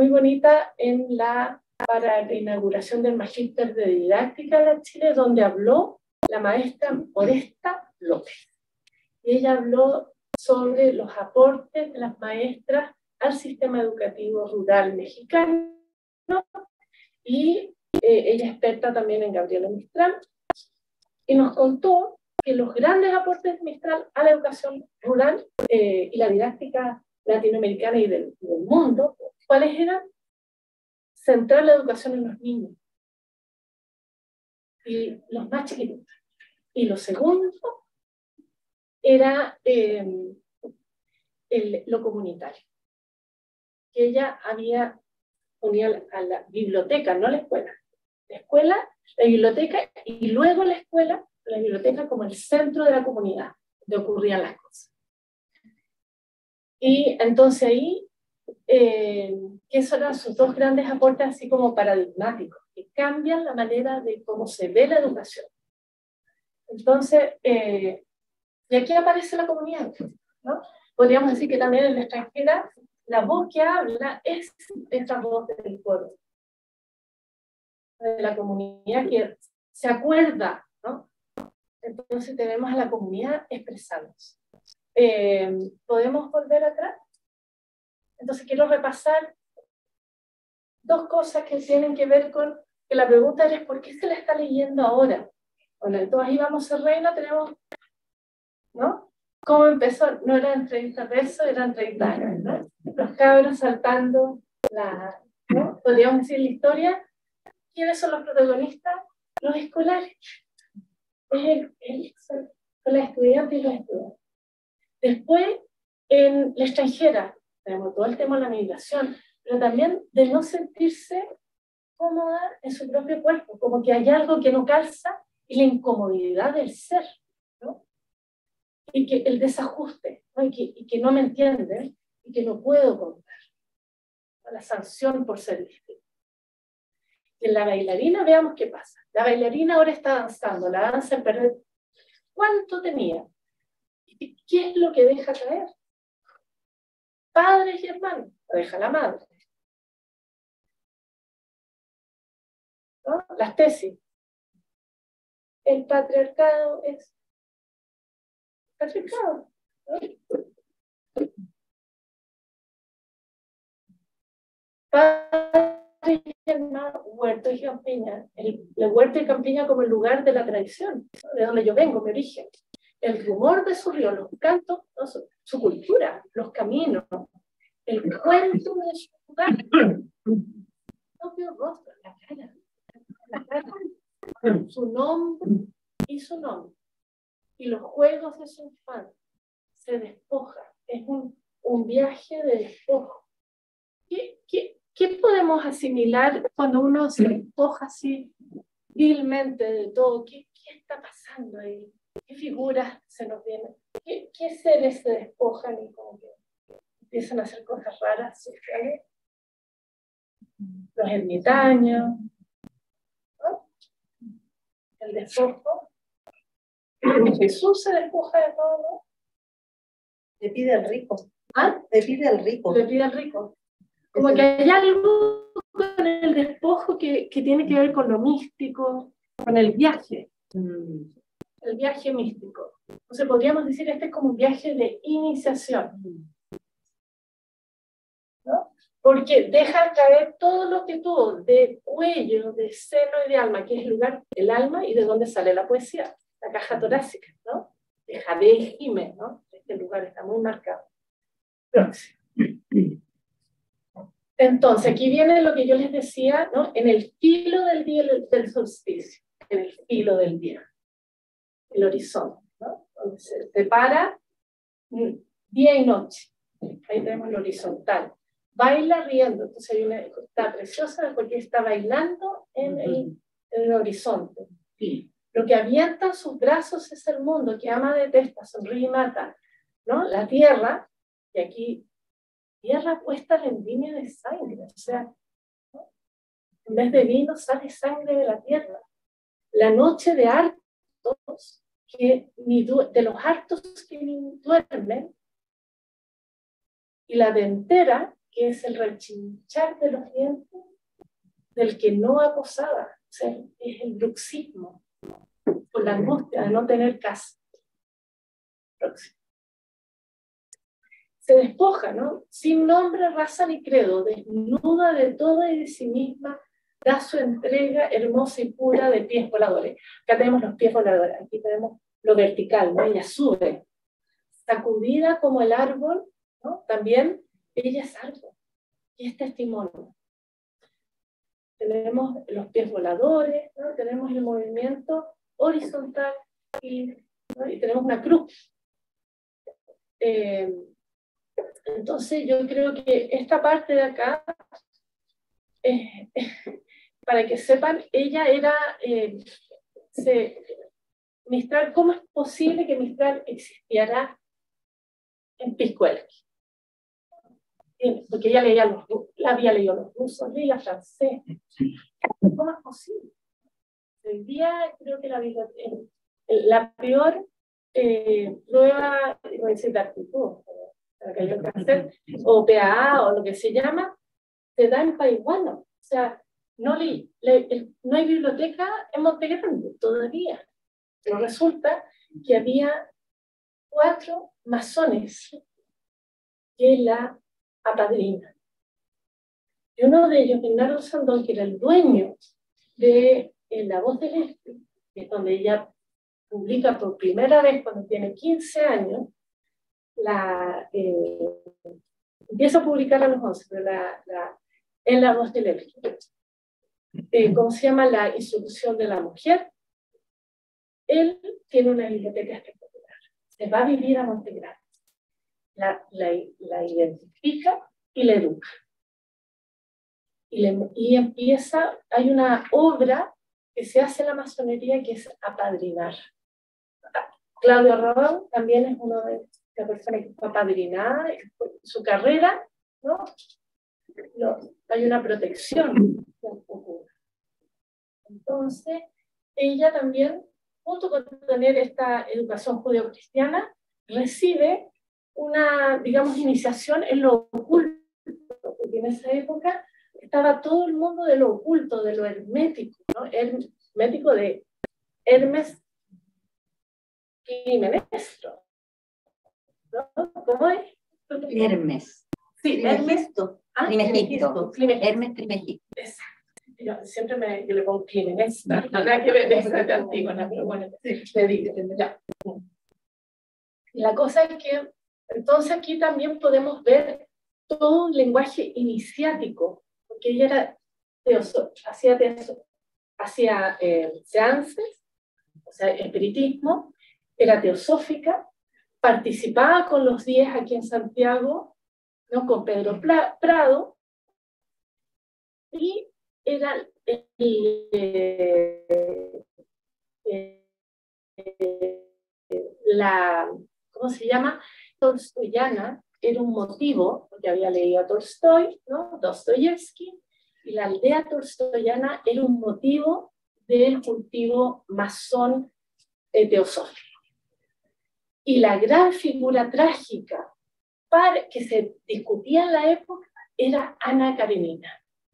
para la inauguración del Magíster de Didáctica de Chile, donde habló la maestra Oresta López. Y ella habló sobre los aportes de las maestras al sistema educativo rural mexicano, y ella es experta también en Gabriela Mistral, y nos contó que los grandes aportes de Mistral a la educación rural y la didáctica latinoamericana y del mundo, ¿cuáles eran? Centrar la educación en los niños, y los más chiquitos. Y lo segundo era lo comunitario, que ella unía a la biblioteca, no la escuela, la biblioteca, y luego la escuela, la biblioteca como el centro de la comunidad, donde ocurrían las cosas. Y entonces ahí, que esos eran sus dos grandes aportes, así como paradigmáticos, que cambian la manera de cómo se ve la educación. Entonces, y aquí aparece la comunidad, ¿no? Podríamos decir que también en la extranjera, la voz que habla es esta voz del coro, de la comunidad que se acuerda, ¿no? Entonces tenemos a la comunidad expresándose. ¿Podemos volver atrás? Entonces quiero repasar dos cosas que tienen que ver con que la pregunta es ¿por qué se la está leyendo ahora? Bueno, entonces íbamos a reina, tenemos, ¿no? ¿Cómo empezó? No eran 30 versos, eran 30 años, ¿no? Los cabros saltando, ¿no? Podríamos decir la historia. ¿Quiénes son los protagonistas? Los escolares. Son las estudiantes y los estudiantes. Después, en la extranjera, tenemos todo el tema de la migración, pero también de no sentirse cómoda en su propio cuerpo, como que hay algo que no calza, y la incomodidad del ser, ¿no? Y que el desajuste, ¿no? Y que no me entienden, y que no puedo contar. La sanción por ser distinto. En la bailarina, veamos qué pasa. La bailarina ahora está danzando, la danza en perder. ¿Cuánto tenía? ¿Qué es lo que deja caer? Padres y hermanos, lo deja la madre, ¿no? Las tesis. El patriarcado es patriarcado, ¿no? Padres y hermanos, Huerto y Campiña. El Huerto y Campiña como el lugar de la tradición, ¿no? De donde yo vengo, mi origen. El rumor de su río, los cantos, ¿no? Su cultura, los caminos, el cuento de su lugar, el propio rostro, la cara, su nombre y su nombre, y los juegos de su infancia. Se despoja, es un viaje de despojo. ¿Qué podemos asimilar cuando uno se despoja así vilmente de todo? ¿Qué está pasando ahí? ¿Qué figuras se nos vienen? ¿Qué seres se despojan y como que empiezan a hacer cosas raras sociales? Los ermitaños, ¿no? El despojo. Jesús se despoja de todo, ¿no? Le pide al rico. ¿Ah? Le pide al rico. Le pide al rico. Como que hay algo con el despojo que tiene que ver con lo místico, con el viaje. El viaje místico. Entonces podríamos decir que este es como un viaje de iniciación. ¿No? Porque deja caer todo lo que tuvo de cuello, de seno y de alma, que es el lugar del alma y de donde sale la poesía, la caja torácica, ¿no? De Jade y Jime, ¿no? Este lugar está muy marcado. Próximo. Entonces, aquí viene lo que yo les decía, ¿no? En el filo del día del solsticio, en el filo del día, el horizonte, ¿no? Donde se separa día y noche. Ahí tenemos el horizontal. Baila riendo, entonces hay una, está preciosa porque está bailando en el horizonte. Sí. Lo que avienta sus brazos es el mundo, que ama, detesta, sonríe y mata, ¿no? La tierra, y aquí tierra puesta en vendimia de sangre, o sea, ¿no? En vez de vino sale sangre de la tierra. La noche de hartos, de los hartos que ni duermen, y la dentera, que es el rechinchar de los dientes del que no ha posada, o sea, es el bruxismo, por la angustia de no tener casa. Próximo. Se despoja, ¿no? Sin nombre, raza ni credo, desnuda de toda y de sí misma, da su entrega hermosa y pura de pies voladores. Acá tenemos los pies voladores, aquí tenemos lo vertical, ¿no? Ella sube, sacudida como el árbol, ¿no? También ella es árbol, y es testimonio. Tenemos los pies voladores, ¿no? Tenemos el movimiento horizontal ¿no? Y tenemos una cruz. Entonces yo creo que esta parte de acá, para que sepan, ella era Mistral, ¿cómo es posible que Mistral existiera en Piscuelqui? Porque ella había leído los rusos, leía francés. ¿Cómo es posible? Hoy día creo que la peor prueba, voy a decir de actitud, que hay que hacer, o PAA o lo que se llama, se da en paiguano. O sea, no hay biblioteca en Montegrande todavía. Pero resulta que había 4 masones que la apadrinan. Y uno de ellos, Bernardo Sandón, que era el dueño de La Voz del Este, que es donde ella publica por primera vez cuando tiene 15 años, empieza a publicar a los 11, pero en La Voz del Este. ¿Cómo se llama? La Instrucción de la Mujer. Él tiene una biblioteca espectacular. Se va a vivir a Montegrande. La identifica y la educa. Y empieza, hay una obra que se hace en la masonería que es apadrinar. Claudio Rabán también es uno de las personas que fue apadrinada, su carrera, ¿no? Hay una protección. Entonces, ella también, junto con tener esta educación judeocristiana, recibe una, digamos, iniciación en lo oculto, porque en esa época estaba todo el mundo de lo oculto, de lo hermético, ¿no? Hermético de Hermes Climenestro, ¿no? ¿Cómo es? Hermes. Sí, Hermes. Climegisto. Hermes Climegisto. Exacto. Yo siempre yo le pongo Climenestro. Nada que ver, es de Antígona, pero bueno, le digo, ya. La cosa es que, entonces aquí también podemos ver todo un lenguaje iniciático, porque ella hacía seances, o sea, espiritismo, era teosófica, participaba con los 10 aquí en Santiago, ¿no? Con Pedro Prado, y era ¿cómo se llama? Tolstoyana, era un motivo, porque había leído a Tolstoy, ¿no? Dostoyevsky, y la aldea tolstoyana era un motivo del cultivo masón teosófico. Y la gran figura trágica que se discutía en la época era Ana Karenina,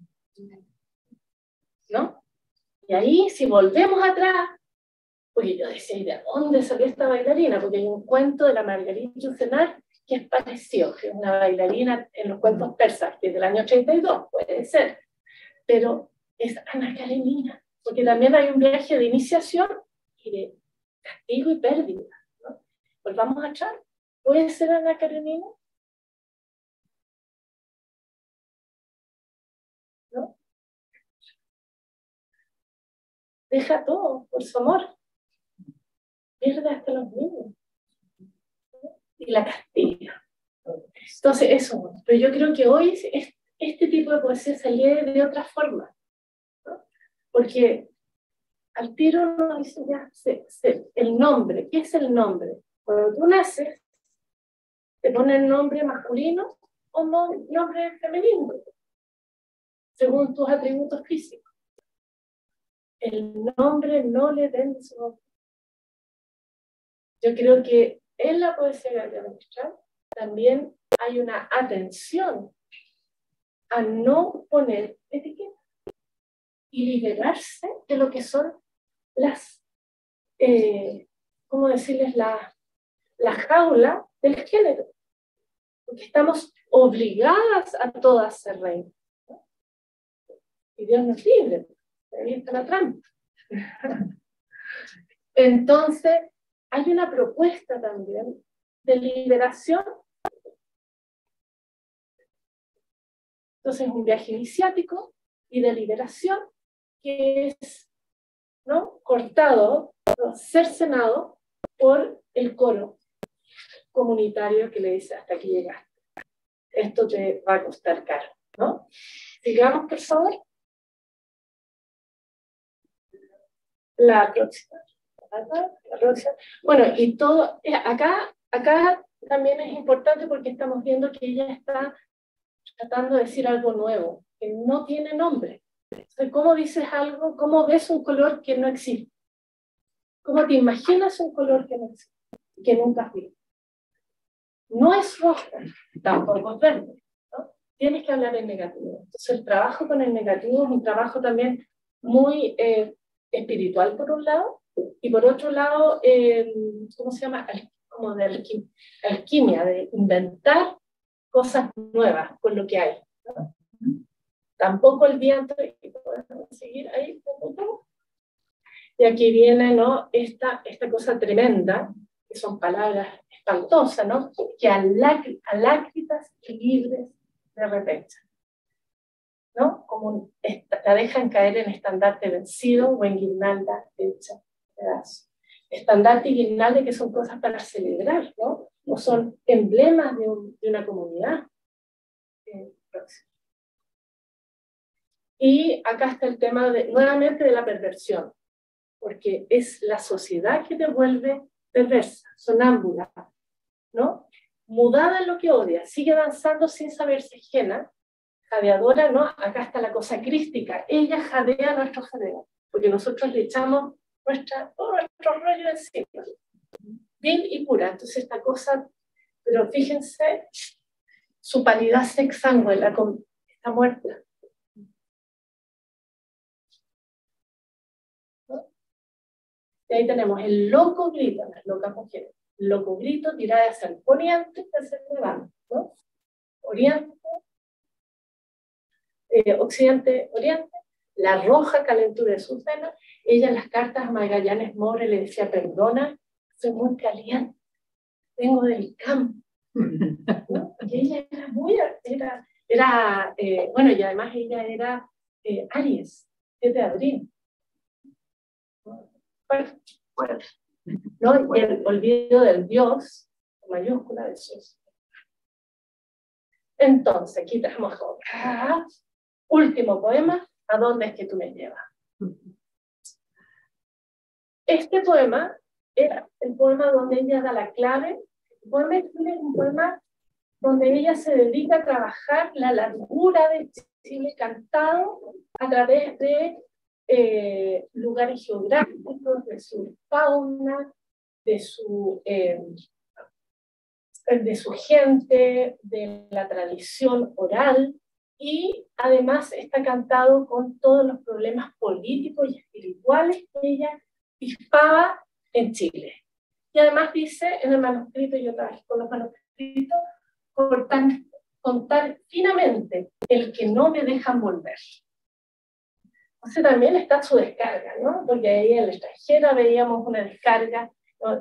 ¿no? Y ahí, si volvemos atrás, porque yo decía, ¿y de dónde salió esta bailarina? Porque hay un cuento de la Margarita Yourcenar que es parecido, que es una bailarina en los cuentos persas, que es del año 32, puede ser, pero es Ana Karenina, porque también hay un viaje de iniciación y de castigo y pérdida, ¿no? Volvamos atrás, ¿puede ser Ana Karenina? ¿No? Deja todo por su amor, pierde hasta los niños, ¿no? Y la castiga. Entonces, eso, pero yo creo que hoy este tipo de poesía se lee de otra forma, ¿no? Porque al tiro no dice ya el nombre. ¿Qué es el nombre? Cuando tú naces, te ponen nombre masculino o nombre femenino, según tus atributos físicos. El nombre no le den su nombre. Yo creo que en la poesía gallega mestral también hay una atención a no poner etiquetas y liberarse de lo que son las, ¿cómo decirles? La jaula del género. Porque estamos obligadas a todas ser reinas, ¿no? Y Dios nos libre, ahí está la trampa. Entonces, hay una propuesta también de liberación. Entonces, un viaje iniciático y de liberación que es, ¿no?, cortado, ¿no?, cercenado por el coro comunitario que le dice hasta aquí llegaste. Esto te va a costar caro, ¿no? Sigamos, por favor. La próxima. La próxima. Bueno, y todo, acá también es importante porque estamos viendo que ella está tratando de decir algo nuevo, que no tiene nombre. Entonces, ¿cómo dices algo? ¿Cómo ves un color que no existe? ¿Cómo te imaginas un color que no existe? Que nunca has visto? No es rojo, tampoco es verde, ¿no? Tienes que hablar en negativo. Entonces, el trabajo con el negativo es un trabajo también muy espiritual, por un lado, y por otro lado, ¿cómo se llama? Como de alquimia, de inventar cosas nuevas con lo que hay, ¿no? Tampoco el viento, y podemos seguir ahí, y aquí viene, ¿no?, esta cosa tremenda, que son palabras espantosas, ¿no?, que alácritas y libres de repente, ¿no?, como la dejan caer en estandarte vencido o en guirnalda hecha pedazo. Estandarte y guirnalda que son cosas para celebrar, ¿no?, o son emblemas de una comunidad. Y acá está el tema nuevamente de la perversión, porque es la sociedad que te vuelve perversa, sonámbula, ¿no? Mudada en lo que odia, sigue danzando sin saberse ajena, jadeadora, ¿no? Acá está la cosa crística, ella jadea nuestro jadeo, porque nosotros le echamos nuestro rollo encima, vil y pura. Entonces esta cosa, pero fíjense, su palidad se exangüe, está muerta. Y ahí tenemos el loco grito, las locas mujeres. El loco grito tirada hacia el poniente, hacia el levante, ¿no? Oriente, occidente, oriente, la roja calentura de sus venas. Ella en las cartas a Magallanes More le decía, perdona, soy muy caliente, vengo del campo, ¿no? Porque ella era bueno, y además ella era Aries, 7 de abril. Bueno, ¿no? Y el olvido del Dios, mayúscula de Jesús. Entonces, aquí tenemos último poema, ¿a dónde es que tú me llevas? Este poema era el poema donde ella da la clave. El poema es un poema donde ella se dedica a trabajar la largura de Chile cantado a través de lugares geográficos, de su fauna, de su de su gente, de la tradición oral, y además está cantado con todos los problemas políticos y espirituales que ella dispaba en Chile. Y además dice en el manuscrito, yo trabajé con los manuscritos, contar finamente el que no me dejan volver. Entonces también está su descarga, ¿no? Porque ahí en la extranjera veíamos una descarga, ¿no?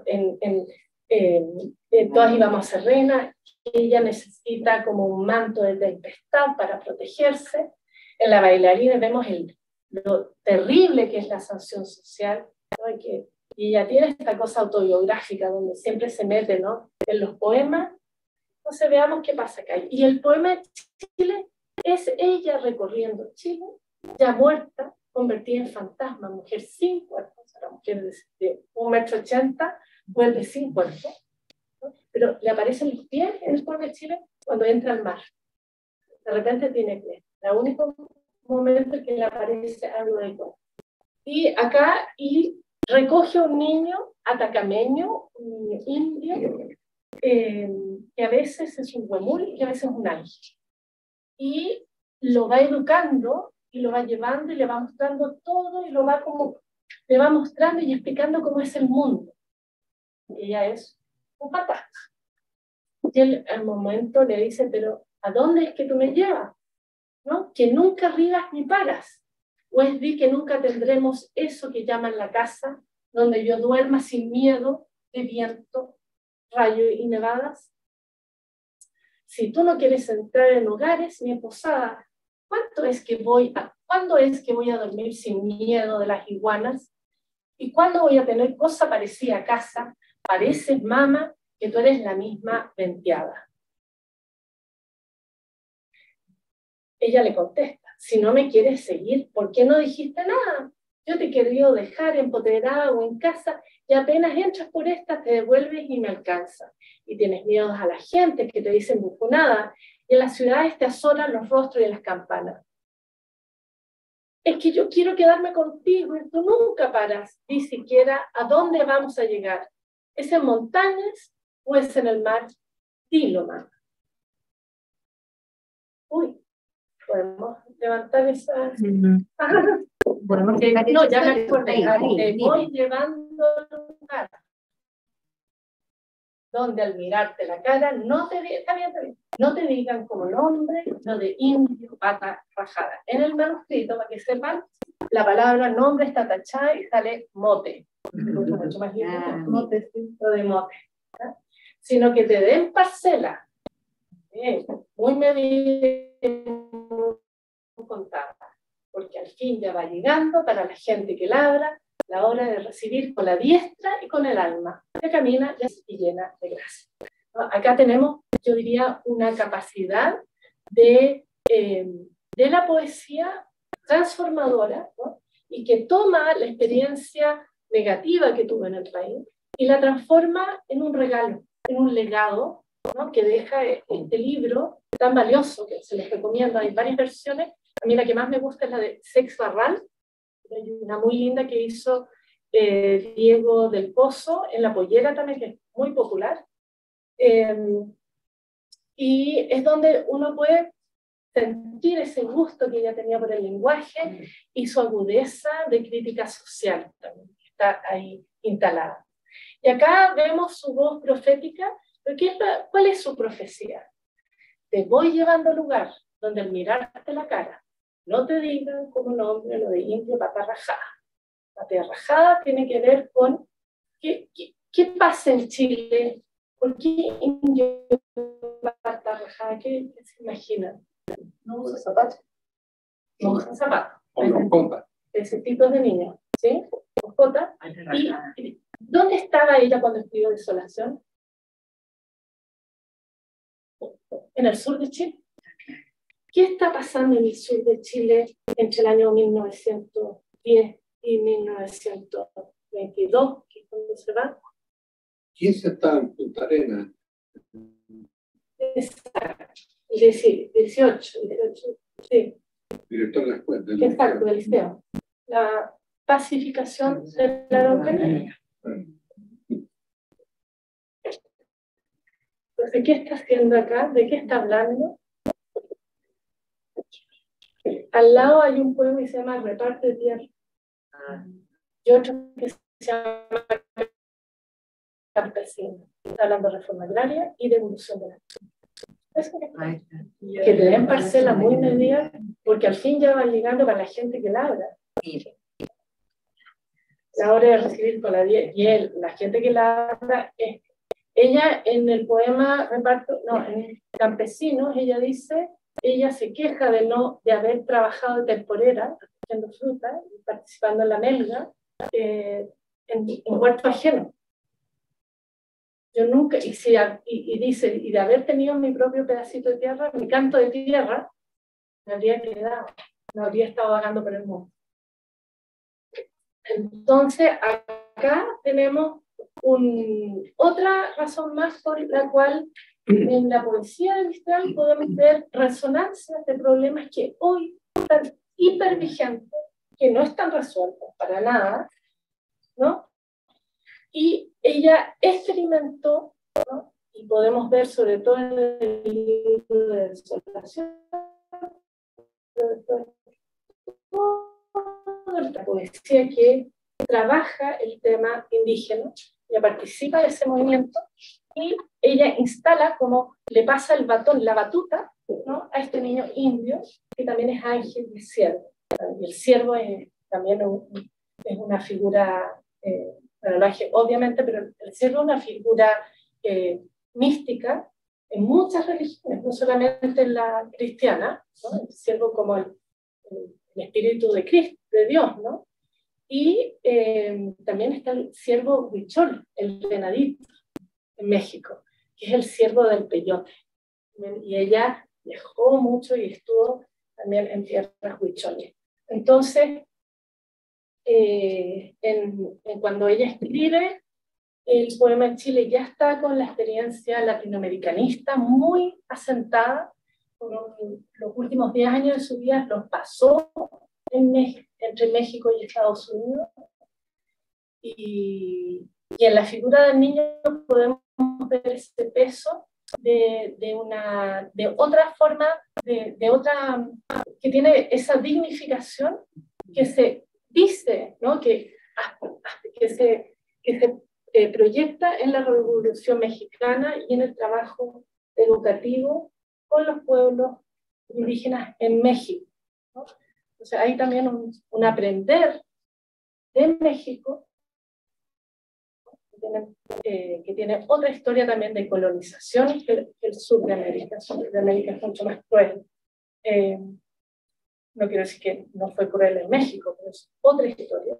Todas íbamos a Serena, ella necesita como un manto de tempestad para protegerse. En la bailarina vemos lo terrible que es la sanción social, ¿no? Y ella tiene esta cosa autobiográfica donde siempre se mete, ¿no? En los poemas. Entonces veamos qué pasa acá. Y el poema de Chile es ella recorriendo Chile, ya muerta, convertida en fantasma, mujer sin cuerpo, o sea, la mujer de 1,80 m vuelve sin cuerpo, ¿no? Pero le aparecen los pies en el poema de Chile cuando entra al mar. De repente tiene pies. El único momento en que le aparece algo de cuerpo. Y acá, recoge un niño atacameño, un niño indio, que a veces es un huemul y que a veces es un ángel. Y lo va educando y lo va llevando y le va mostrando todo y le va mostrando y explicando cómo es el mundo. Y ella es un patán. Y él al momento le dice, pero ¿a dónde es que tú me llevas? ¿No? Que nunca arribas ni paras. Pues di que nunca tendremos eso que llaman la casa, donde yo duerma sin miedo de viento, rayo y nevadas. Si tú no quieres entrar en hogares ni en posadas, ¿cuándo es que voy a dormir sin miedo de las iguanas? ¿Y cuándo voy a tener cosa parecida a casa? Pareces, mamá, que tú eres la misma venteada. Ella le contesta, si no me quieres seguir, ¿por qué no dijiste nada? Yo te he querido dejar empoderada o en casa y apenas entras por esta te devuelves y me alcanza. Y tienes miedo a la gente que te dicen bufonada y en las ciudades te azoran los rostros y las campanas. Es que yo quiero quedarme contigo y tú nunca paras, ni siquiera a dónde vamos a llegar. ¿Es en montañas o es en el mar? Dilo, mamá. Uy, podemos levantar esa... Bueno, no, ya me acordé, te voy llevando al lugar donde al mirarte la cara no te digan como nombre lo de indio pata rajada. En el manuscrito, para que sepan, la palabra nombre está tachada y sale mote. Mucho más mote, lo de mote. ¿Sí? Sino que te den parcela. Muy medida, contada. Porque al fin ya va llegando para la gente que labra la hora de recibir con la diestra y con el alma, que camina y llena de gracia. ¿No? Acá tenemos, yo diría, una capacidad de la poesía transformadora, ¿no? Y que toma la experiencia negativa que tuvo en el país y la transforma en un regalo, en un legado, ¿no? Que deja este libro tan valioso, que se les recomiendo, hay varias versiones. A mí la que más me gusta es la de Sex Barral, hay una muy linda que hizo Diego del Pozo, en La Pollera también, que es muy popular. Y es donde uno puede sentir ese gusto que ella tenía por el lenguaje y su agudeza de crítica social también, que está ahí instalada. Y acá vemos su voz profética, pero ¿cuál es su profecía? Te voy llevando al lugar donde al mirarte la cara no te digan como nombre lo de indio pata rajada. Pata rajada tiene que ver con qué pasa en Chile, por qué indio pata rajada, ¿qué se imaginan? No usa zapatos. No usan zapatos. Ese tipo de niños, ¿sí? Oscota. ¿Y dónde estaba ella cuando escribió Desolación? En el sur de Chile. ¿Qué está pasando en el sur de Chile entre el año 1910 y 1922, que es cuando se va? ¿Quién se está en Punta Arenas? Exacto. 18, sí. Director de la escuela. Exacto, del liceo. La pacificación de la Araucanía. Entonces, ¿qué está haciendo acá? ¿De qué está hablando? Al lado hay un pueblo que se llama Reparto de Tierra. Y otro que se llama Campesino. Está hablando de reforma agraria y de evolución de la nación. Que te den parcelas muy medidas, porque al fin ya va llegando para la gente que labra. La hora de recibir con la 10 y él, la gente que labra, ella en el poema Reparto, no, en el Campesinos, ella dice, ella se queja de haber trabajado de temporera, haciendo fruta, participando en la melga, en huerto ajeno. Yo nunca, y dice, y de haber tenido mi propio pedacito de tierra, mi canto de tierra, me habría quedado, no habría estado vagando por el mundo. Entonces, acá tenemos otra razón más por la cual en la poesía de Mistral podemos ver resonancias de problemas que hoy están hipervigentes, que no están resueltos para nada, ¿no? Y ella experimentó, ¿no? Y podemos ver sobre todo en el libro de Desolación, la poesía que trabaja el tema indígena, ella participa de ese movimiento y ella instala como le pasa el batón, la batuta, ¿no? A este niño indio que también es ángel y siervo. Y el siervo también es una figura, bueno, el ángel obviamente, pero el siervo es una figura mística en muchas religiones, no solamente en la cristiana, ¿no? El siervo como el espíritu de Cristo, de Dios, ¿no? Y también está el ciervo huichol, el venadito, en México, que es el ciervo del peyote. Y ella viajó mucho y estuvo también en tierras huicholes. Entonces, cuando ella escribe el poema en Chile, ya está con la experiencia latinoamericanista muy asentada. Los últimos 10 años de su vida los pasó entre México y Estados Unidos. Y en la figura del niño podemos ver ese peso de otra forma, de otra, que tiene esa dignificación que se dice, ¿no? que se proyecta en la Revolución Mexicana y en el trabajo educativo con los pueblos indígenas en México, ¿no? O sea, hay también un aprender de México que tiene otra historia también de colonización que el sur de América. El sur de América es mucho más cruel. No quiero decir que no fue cruel en México, pero es otra historia.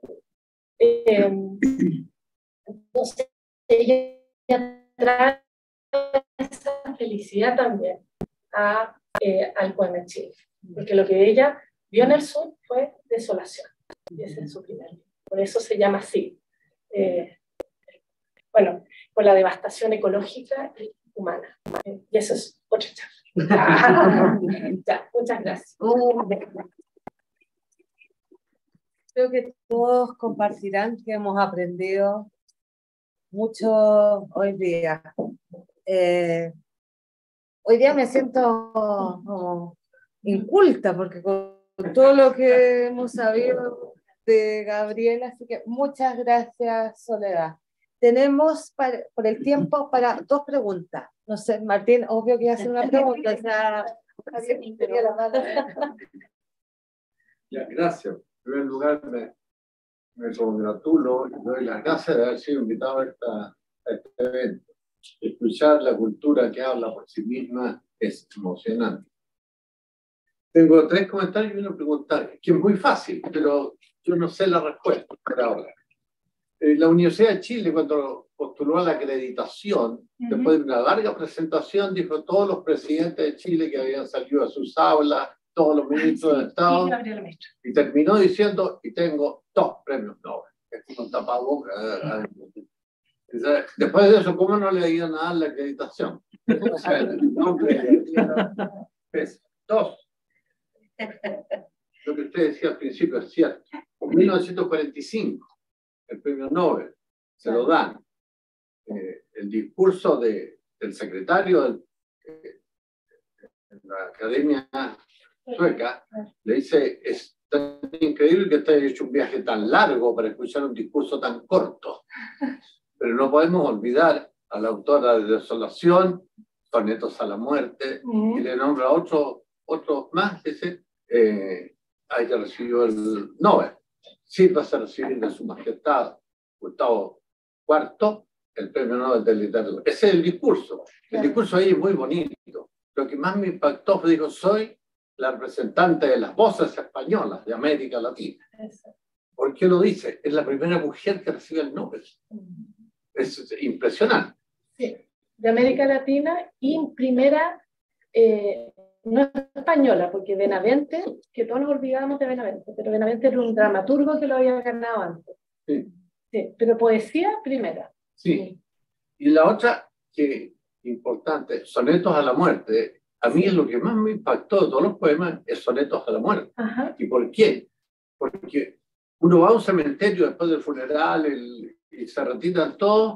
Entonces, ella trae esa felicidad también al poema en Chile, porque lo que ella vio en el sur fue desolación, y ese es su primer libro. Por eso se llama así. Bueno, por la devastación ecológica y humana. Y eso es otra charla. Ya, muchas gracias. Creo que todos compartirán que hemos aprendido mucho hoy día. Hoy día me siento como inculta, porque con todo lo que hemos sabido de Gabriela, así que muchas gracias, Soledad. Tenemos por el tiempo para 2 preguntas. No sé, Martín, obvio que iba a hacer una pregunta. O sea, Ya, gracias. En primer lugar, me congratulo y doy las gracias de haber sido invitado a este evento. Escuchar la cultura que habla por sí misma es emocionante. Tengo 3 comentarios y una pregunta, que es muy fácil, pero yo no sé la respuesta por ahora. La Universidad de Chile, cuando postuló a la acreditación, después de una larga presentación, dijo todos los presidentes de Chile que habían salido a sus aulas, todos los ministros de Estado, y terminó diciendo, y tengo 2 premios Nobel. Es como un tapabocas. Después de eso, ¿cómo no le iban a dar la acreditación? O sea, el nombre es 2. Lo que usted decía al principio es cierto. En 1945, el premio Nobel se lo dan. El discurso de el secretario de la Academia Sueca le dice, es tan increíble que usted haya hecho un viaje tan largo para escuchar un discurso tan corto. Pero no podemos olvidar a la autora de Desolación, Sonetos a la Muerte, y le nombra otros más, dice, haya recibido el Nobel. Sírvase a recibir de su majestad Gustavo IV el premio Nobel de Literatura. Ese es el discurso. El discurso ahí es muy bonito. Lo que más me impactó fue, digo, soy la representante de las voces españolas de América Latina. ¿Por qué lo dice? Es la primera mujer que recibe el Nobel. Es impresionante. Sí, de América Latina y primera, no española, porque Benavente, que todos nos olvidamos de Benavente, pero Benavente era un dramaturgo que lo había ganado antes. Sí. Sí, pero poesía primera. Sí. Y la otra, que importante, Sonetos a la Muerte. A mí lo que más me impactó de todos los poemas es Sonetos a la Muerte. Ajá. ¿Y por qué? Porque uno va a un cementerio después del funeral y se retiran todos,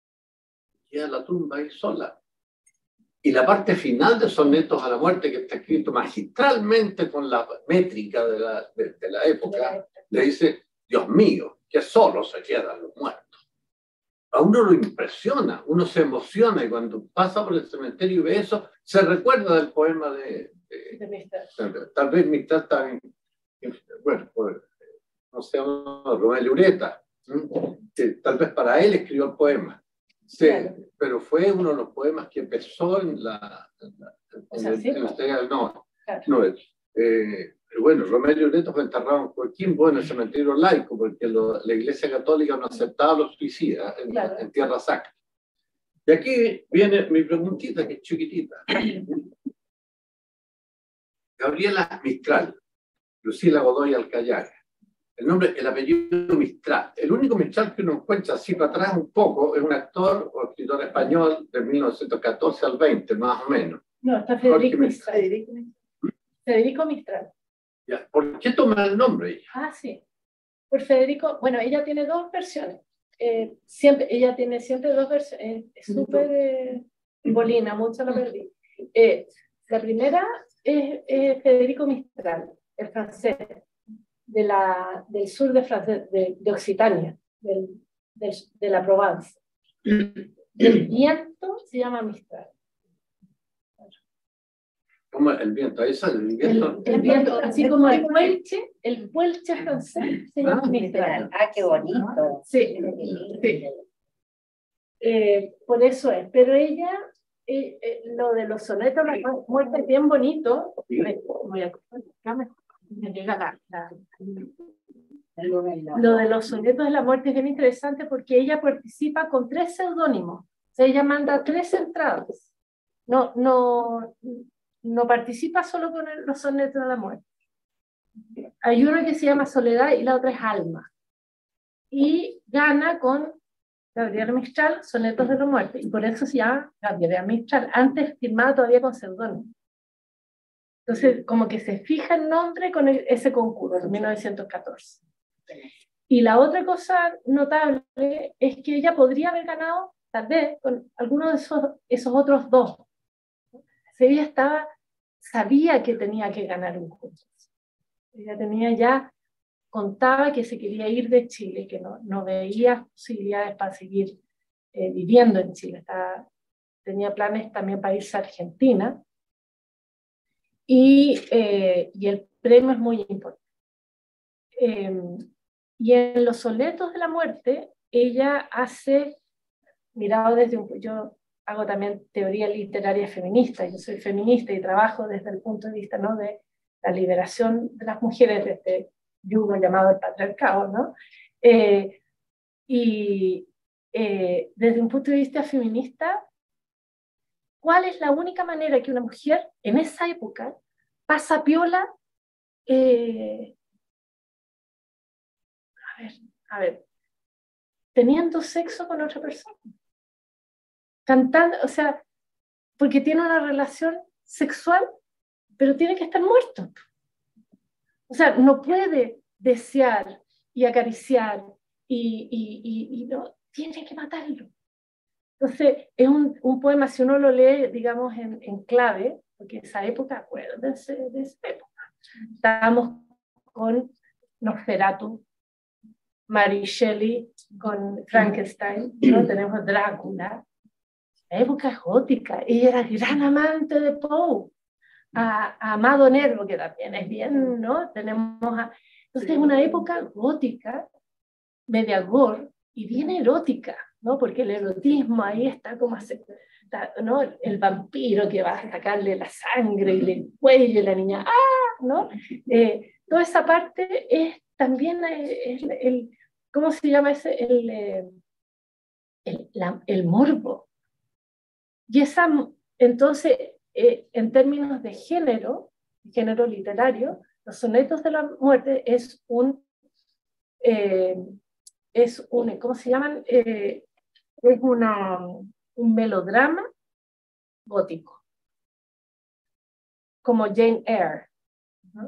y queda la tumba ahí sola. Y la parte final de Sonetos a la Muerte, que está escrito magistralmente con la métrica de la época, le dice, Dios mío, que solo se quedan los muertos. A uno lo impresiona, uno se emociona, y cuando pasa por el cementerio y ve eso, se recuerda del poema de tal vez Mistral también, bueno, no se llama Romeo Ureta, que tal vez para él escribió el poema. Sí, claro. Pero fue uno de los poemas que empezó en la Estrella del Nobel. Claro. Bueno, Romeo Ureta fue enterrado en Coquimbo, en el cementerio laico, porque la Iglesia Católica no aceptaba a los suicidas en Tierra Sacra. Y aquí viene mi preguntita, que es chiquitita. Gabriela Mistral, Lucila Godoy Alcayaga. El apellido Mistral. El único Mistral que uno encuentra así para atrás un poco es un actor o escritor español de 1914 al 20, más o menos. No, está Federico Mistral. Federico Mistral. Ya. ¿Por qué toma el nombre ella? Ah, sí. Por Federico, bueno, ella tiene dos versiones. Ella tiene siempre dos versiones. Es súper bolina, mucho la perdí. La primera es Federico Mistral, el francés, del sur de Occitania, de la Provence. El viento se llama Mistral. ¿Cómo el viento? ¿Ahí sale el viento? El viento, así como el puelche francés se llama Mistral. Ah, qué bonito. Sí, sí. Por eso es. Pero ella, lo de los sonetos, la muerte es bien bonito. Voy a me llega lo de los sonetos de la muerte es bien interesante porque ella participa con 3 seudónimos. O sea, ella manda 3 entradas. No participa solo con los sonetos de la muerte. Hay uno que se llama Soledad y la otra es Alma. Y gana con Gabriela Mistral, Sonetos de la Muerte. Y por eso se llama Gabriela Mistral. Antes firmada todavía con seudónimo. Entonces, como que se fija el nombre con ese concurso, 1914. Y la otra cosa notable es que ella podría haber ganado, tal vez, con alguno de esos otros 2. Ella sabía que tenía que ganar un concurso. Ella contaba que se quería ir de Chile, que no veía posibilidades para seguir viviendo en Chile. Tenía planes también para irse a Argentina. Y el premio es muy importante. Y en los sonetos de la muerte, ella hace, mirado yo hago también teoría literaria feminista, yo soy feminista y trabajo desde el punto de vista, ¿no?, de la liberación de las mujeres de este yugo llamado el patriarcado, ¿no? Desde un punto de vista feminista, ¿cuál es la única manera que una mujer en esa época pasa piola? A ver, teniendo sexo con otra persona, cantando, o sea, porque tiene una relación sexual, pero tiene que estar muerto. O sea, no puede desear y acariciar y no, tiene que matarlo. Entonces, es un poema, si uno lo lee, digamos, en clave, porque esa época, acuérdense de esa época. Estábamos con Nosferatu, Mary Shelley con Frankenstein, ¿no? Tenemos Drácula. La época gótica. Ella era gran amante de Poe. A Amado Nervo, que también es bien, ¿no? Entonces es una época gótica, media gore, y bien erótica, ¿no? Porque el erotismo ahí está como ¿no? El vampiro que va a sacarle la sangre y el cuello y la niña, ¡ah! ¿No? Toda esa parte es también ¿cómo se llama ese? El morbo. Y entonces, en términos de género literario, Los sonetos de la muerte es ¿cómo se llaman? Es un melodrama gótico, como Jane Eyre, ¿no?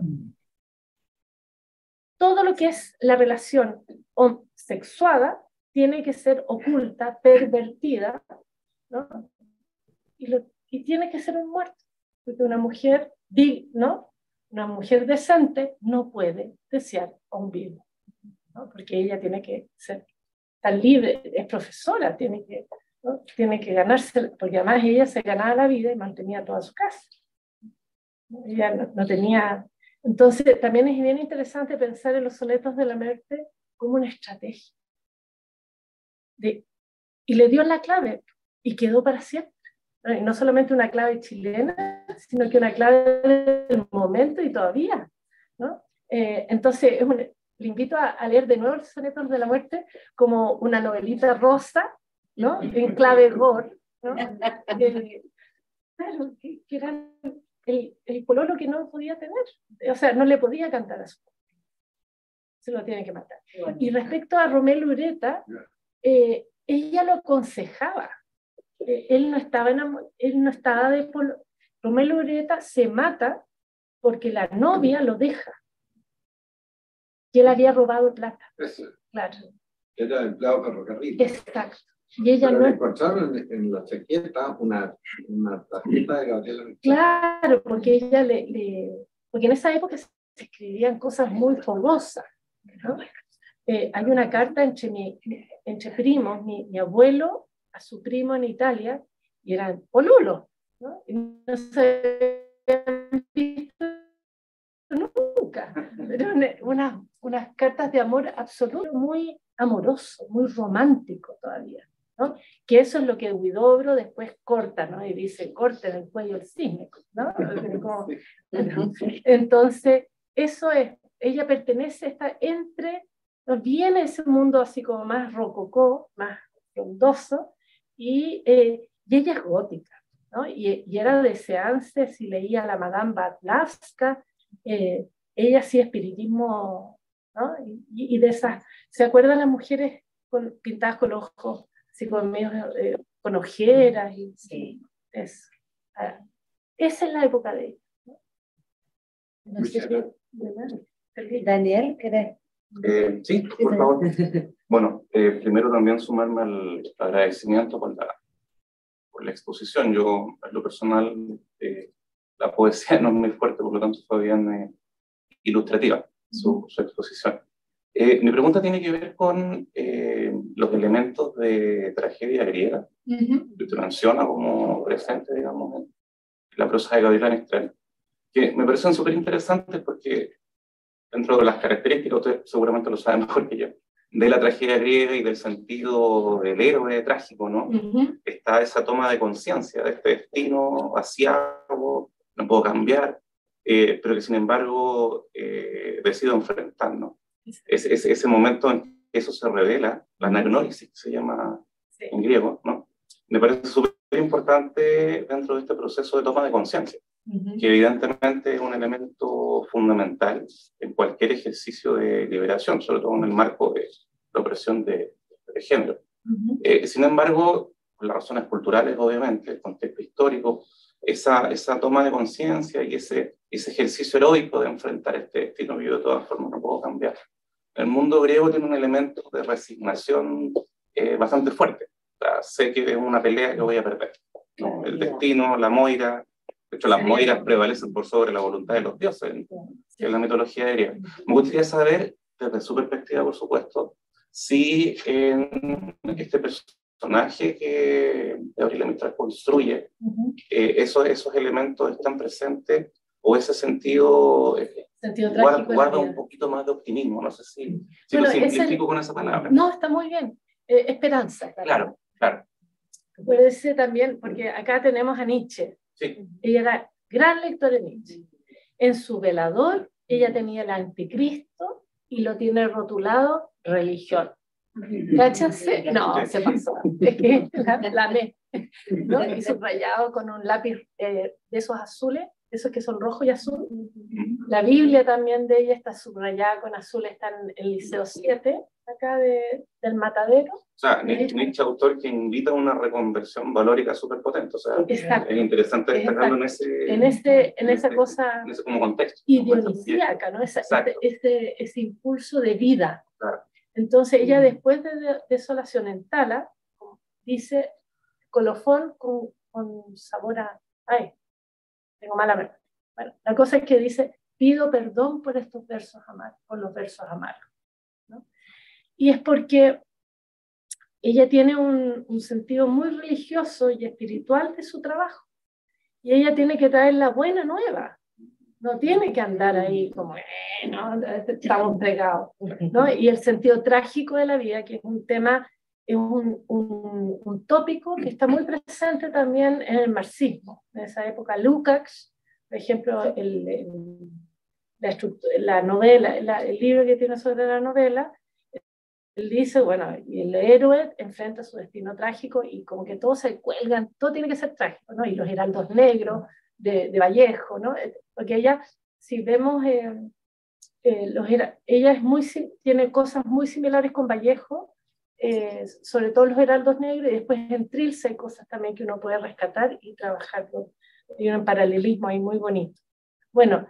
Todo lo que es la relación sexuada tiene que ser oculta, pervertida, ¿no? Y tiene que ser un muerto, porque una mujer, ¿no? Una mujer decente no puede desear a un vivo, ¿no? Porque ella tiene que ser tan libre, es profesora, ¿no? Tiene que ganarse, porque además ella se ganaba la vida y mantenía toda su casa. Ella no tenía... Entonces también es bien interesante pensar en los sonetos de la muerte como una estrategia. Y le dio la clave y quedó para siempre. Y no solamente una clave chilena, sino que una clave del momento y todavía, ¿no? Entonces, le invito a leer de nuevo Los sonetos de la muerte como una novelita rosa, ¿no? En clave gore, ¿no? Claro, que era el pololo que no podía tener, o sea, no le podía cantar a su padre, se lo tiene que matar. Y respecto a Romeo Ureta, ella lo aconsejaba. Él no estaba de pololo. Romeo Ureta se mata porque la novia lo deja. Y él había robado plata. Eso. Claro. Era empleado ferrocarril. Exacto. Y ella pero no... le encontraron en la chaqueta una tarjeta de Gabriela Mistral. Claro, porque ella porque en esa época se escribían cosas muy fogosas, ¿no? Hay una carta entre primos, mi abuelo a su primo en Italia, y eran polulos, ¿no? Y no se habían visto nunca. Eran unas cartas de amor absoluto, muy amoroso, muy romántico todavía, ¿no? Que eso es lo que Huidobro después corta, ¿no? Y dice, corten el cuello al cisne, ¿no? Entonces, eso es, ella pertenece, está viene ese mundo así como más rococó, más frondoso, y ella es gótica, ¿no? Y era de seances y leía a la Madame Blavatsky, ella sí espiritismo, ¿no? Y de esas, ¿se acuerdan las mujeres pintadas con ojos, así con medio, con ojeras? Sí, eso. Esa es la época de ella, ¿no? No sé si, Daniel, ¿querés? Sí, por favor. Bueno, primero también sumarme al agradecimiento por la exposición. Yo, en lo personal, la poesía no es muy fuerte, por lo tanto fue bien ilustrativa su exposición. Mi pregunta tiene que ver con los elementos de tragedia griega, que usted menciona como presente, digamos, en la prosa de Gabriela Mistral, que me parecen súper interesantes porque dentro de las características, usted seguramente lo sabe mejor que yo, de la tragedia griega y del sentido del héroe trágico, ¿no? Está esa toma de conciencia de este destino vaciado, no puedo cambiar, pero que sin embargo decido enfrentar, ¿no? Ese momento en que eso se revela, la anagnosis, que se llama en griego, ¿no? Me parece súper importante dentro de este proceso de toma de conciencia, que evidentemente es un elemento fundamental en cualquier ejercicio de liberación, sobre todo en el marco de la opresión de género. Sin embargo, por las razones culturales, obviamente, el contexto histórico, esa toma de conciencia y ese ejercicio heroico de enfrentar este destino que yo de todas formas no puedo cambiar. El mundo griego tiene un elemento de resignación bastante fuerte. sé que es una pelea que voy a perder, ¿no? El destino, la Moira, de hecho las Moiras prevalecen por sobre la voluntad de los dioses, que es la mitología griega. Me gustaría saber, desde su perspectiva, por supuesto, si en este personaje que Gabriela Mistral construye, esos elementos están presentes, o ese sentido guarda un poquito más de optimismo. No sé si bueno, lo simplifico con esa palabra. No, está muy bien. Esperanza. Claro, claro. Puede ser también, porque acá tenemos a Nietzsche. Sí. Ella era gran lectora de Nietzsche. En su velador, ella tenía el anticristo y lo tiene rotulado religión. ¿Cáchense? No, se pasó. Es que la amé, ¿no? Y subrayado con un lápiz de esos azules, esos que son rojo y azul. La Biblia también de ella está subrayada con azul, está en el Liceo 7, acá del Matadero. O sea, Nietzsche, autor que invita a una reconversión valórica súper potente. O sea, exacto, es interesante destacarlo en esa cosa en ese como contexto. Y dionisíaca, ¿no? Ese impulso de vida. Claro. Entonces ella después de Desolación en Tala dice colofón con sabor a... Ay, tengo mala memoria. Bueno, la cosa es que dice, pido perdón por estos versos amargos, por los versos amargos, ¿no? Y es porque ella tiene un sentido muy religioso y espiritual de su trabajo. Y ella tiene que traer la buena nueva. No tiene que andar ahí como, no, estamos pegados, ¿no? Y el sentido trágico de la vida, que es un tema, es un tópico que está muy presente también en el marxismo. En esa época, Lukács, por ejemplo, la novela, el libro que tiene sobre la novela, él dice, bueno, y el héroe enfrenta su destino trágico y como que todos se cuelgan, todo tiene que ser trágico, ¿no? Y los heraldos negros de Vallejo, ¿no? Porque ella, si vemos, ella tiene cosas muy similares con Vallejo, sobre todo los heraldos negros, y después en Trilce hay cosas también que uno puede rescatar y trabajar, ¿no? Hay un paralelismo ahí muy bonito. Bueno,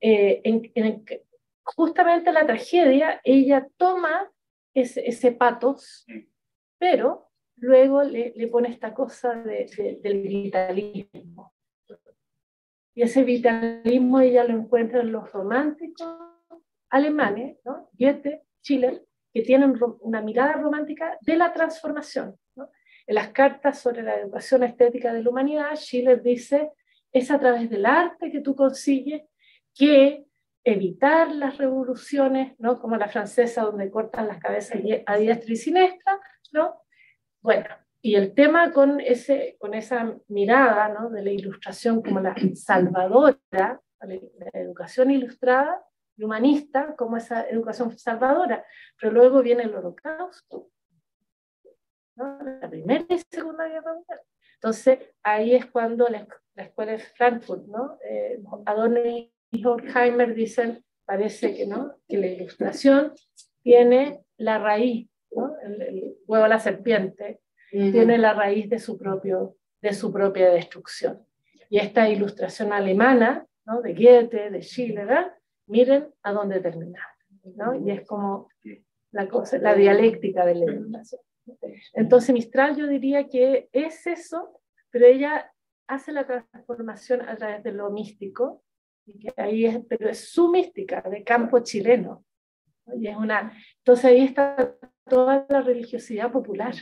justamente la tragedia, ella toma ese patos, pero luego le pone esta cosa del vitalismo. Y ese vitalismo ella lo encuentra en los románticos alemanes, ¿no? Goethe, Schiller, que tienen una mirada romántica de la transformación, ¿no? En las cartas sobre la educación estética de la humanidad, Schiller dice, es a través del arte que tú consigues que evitar las revoluciones, ¿no? Como la francesa donde cortan las cabezas a diestra y siniestra, ¿no? Bueno, y el tema con esa mirada, ¿no? De la ilustración como la salvadora, la educación ilustrada y humanista como esa educación salvadora, pero luego viene el Holocausto, ¿no? La Primera y Segunda Guerra Mundial. Entonces ahí es cuando la escuela de Frankfurt, ¿no? Adorno y Horkheimer dicen, parece que, ¿no? Que la ilustración tiene la raíz, ¿no? El huevo a la serpiente, tiene la raíz de su propia destrucción. Y esta ilustración alemana, ¿no? De Goethe, de Schiller, ¿eh? Miren a dónde termina, ¿no? Y es como la dialéctica de la ilustración. Entonces Mistral yo diría que es eso, pero ella hace la transformación a través de lo místico, y que ahí pero es su mística de campo chileno, ¿no? Y entonces ahí está toda la religiosidad popular.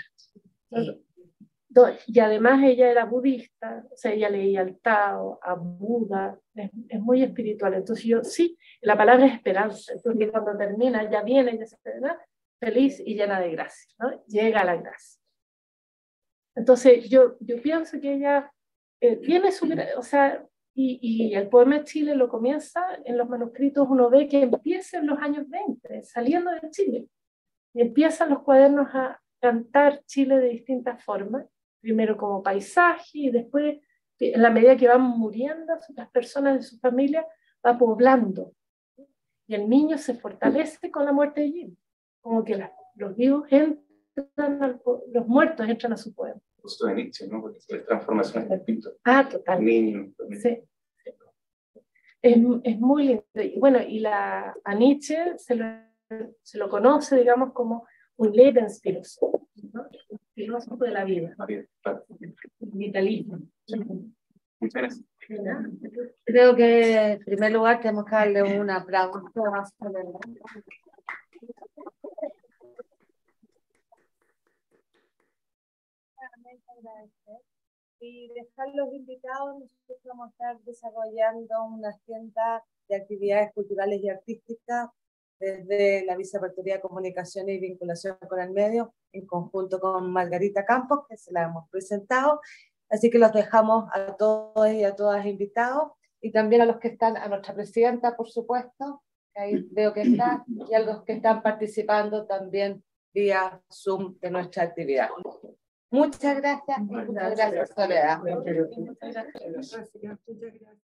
Y además ella era budista, o sea, ella leía al Tao, a Buda, es muy espiritual. Entonces yo sí, la palabra es esperanza, porque cuando termina ya viene, ya se queda feliz y llena de gracia, ¿no? Llega a la gracia. Entonces yo pienso que ella tiene su, o sea, y el poema de Chile lo comienza en los manuscritos, uno ve que empieza en los años 20, saliendo de Chile, y empiezan los cuadernos a cantar Chile de distintas formas, primero como paisaje y después, en la medida que van muriendo las personas de su familia, va poblando. Y el niño se fortalece con la muerte de Jim, como que los vivos los muertos entran a su poema. Justo de Nietzsche, ¿no? Porque es transformación en el pintor. Ah, total. Niño. Sí. Es muy lindo. Y bueno, a Nietzsche se lo conoce, digamos, como un Lebensphilosoph, ¿no? Filósofo de la vida. La vida, claro. Vitalismo. Muchas gracias. Creo que en primer lugar tenemos que darle un aplauso a Soledad. Y dejar los invitados, nosotros vamos a estar desarrollando una agenda de actividades culturales y artísticas desde la Vicerrectoría de Comunicación y Vinculación con el Medio, en conjunto con Margarita Campos, que se la hemos presentado. Así que los dejamos a todos y a todas invitados, y también a los que están, a nuestra presidenta, por supuesto, que ahí veo que está, y a los que están participando también vía Zoom de nuestra actividad. Muchas gracias, Soledad. Muchas gracias.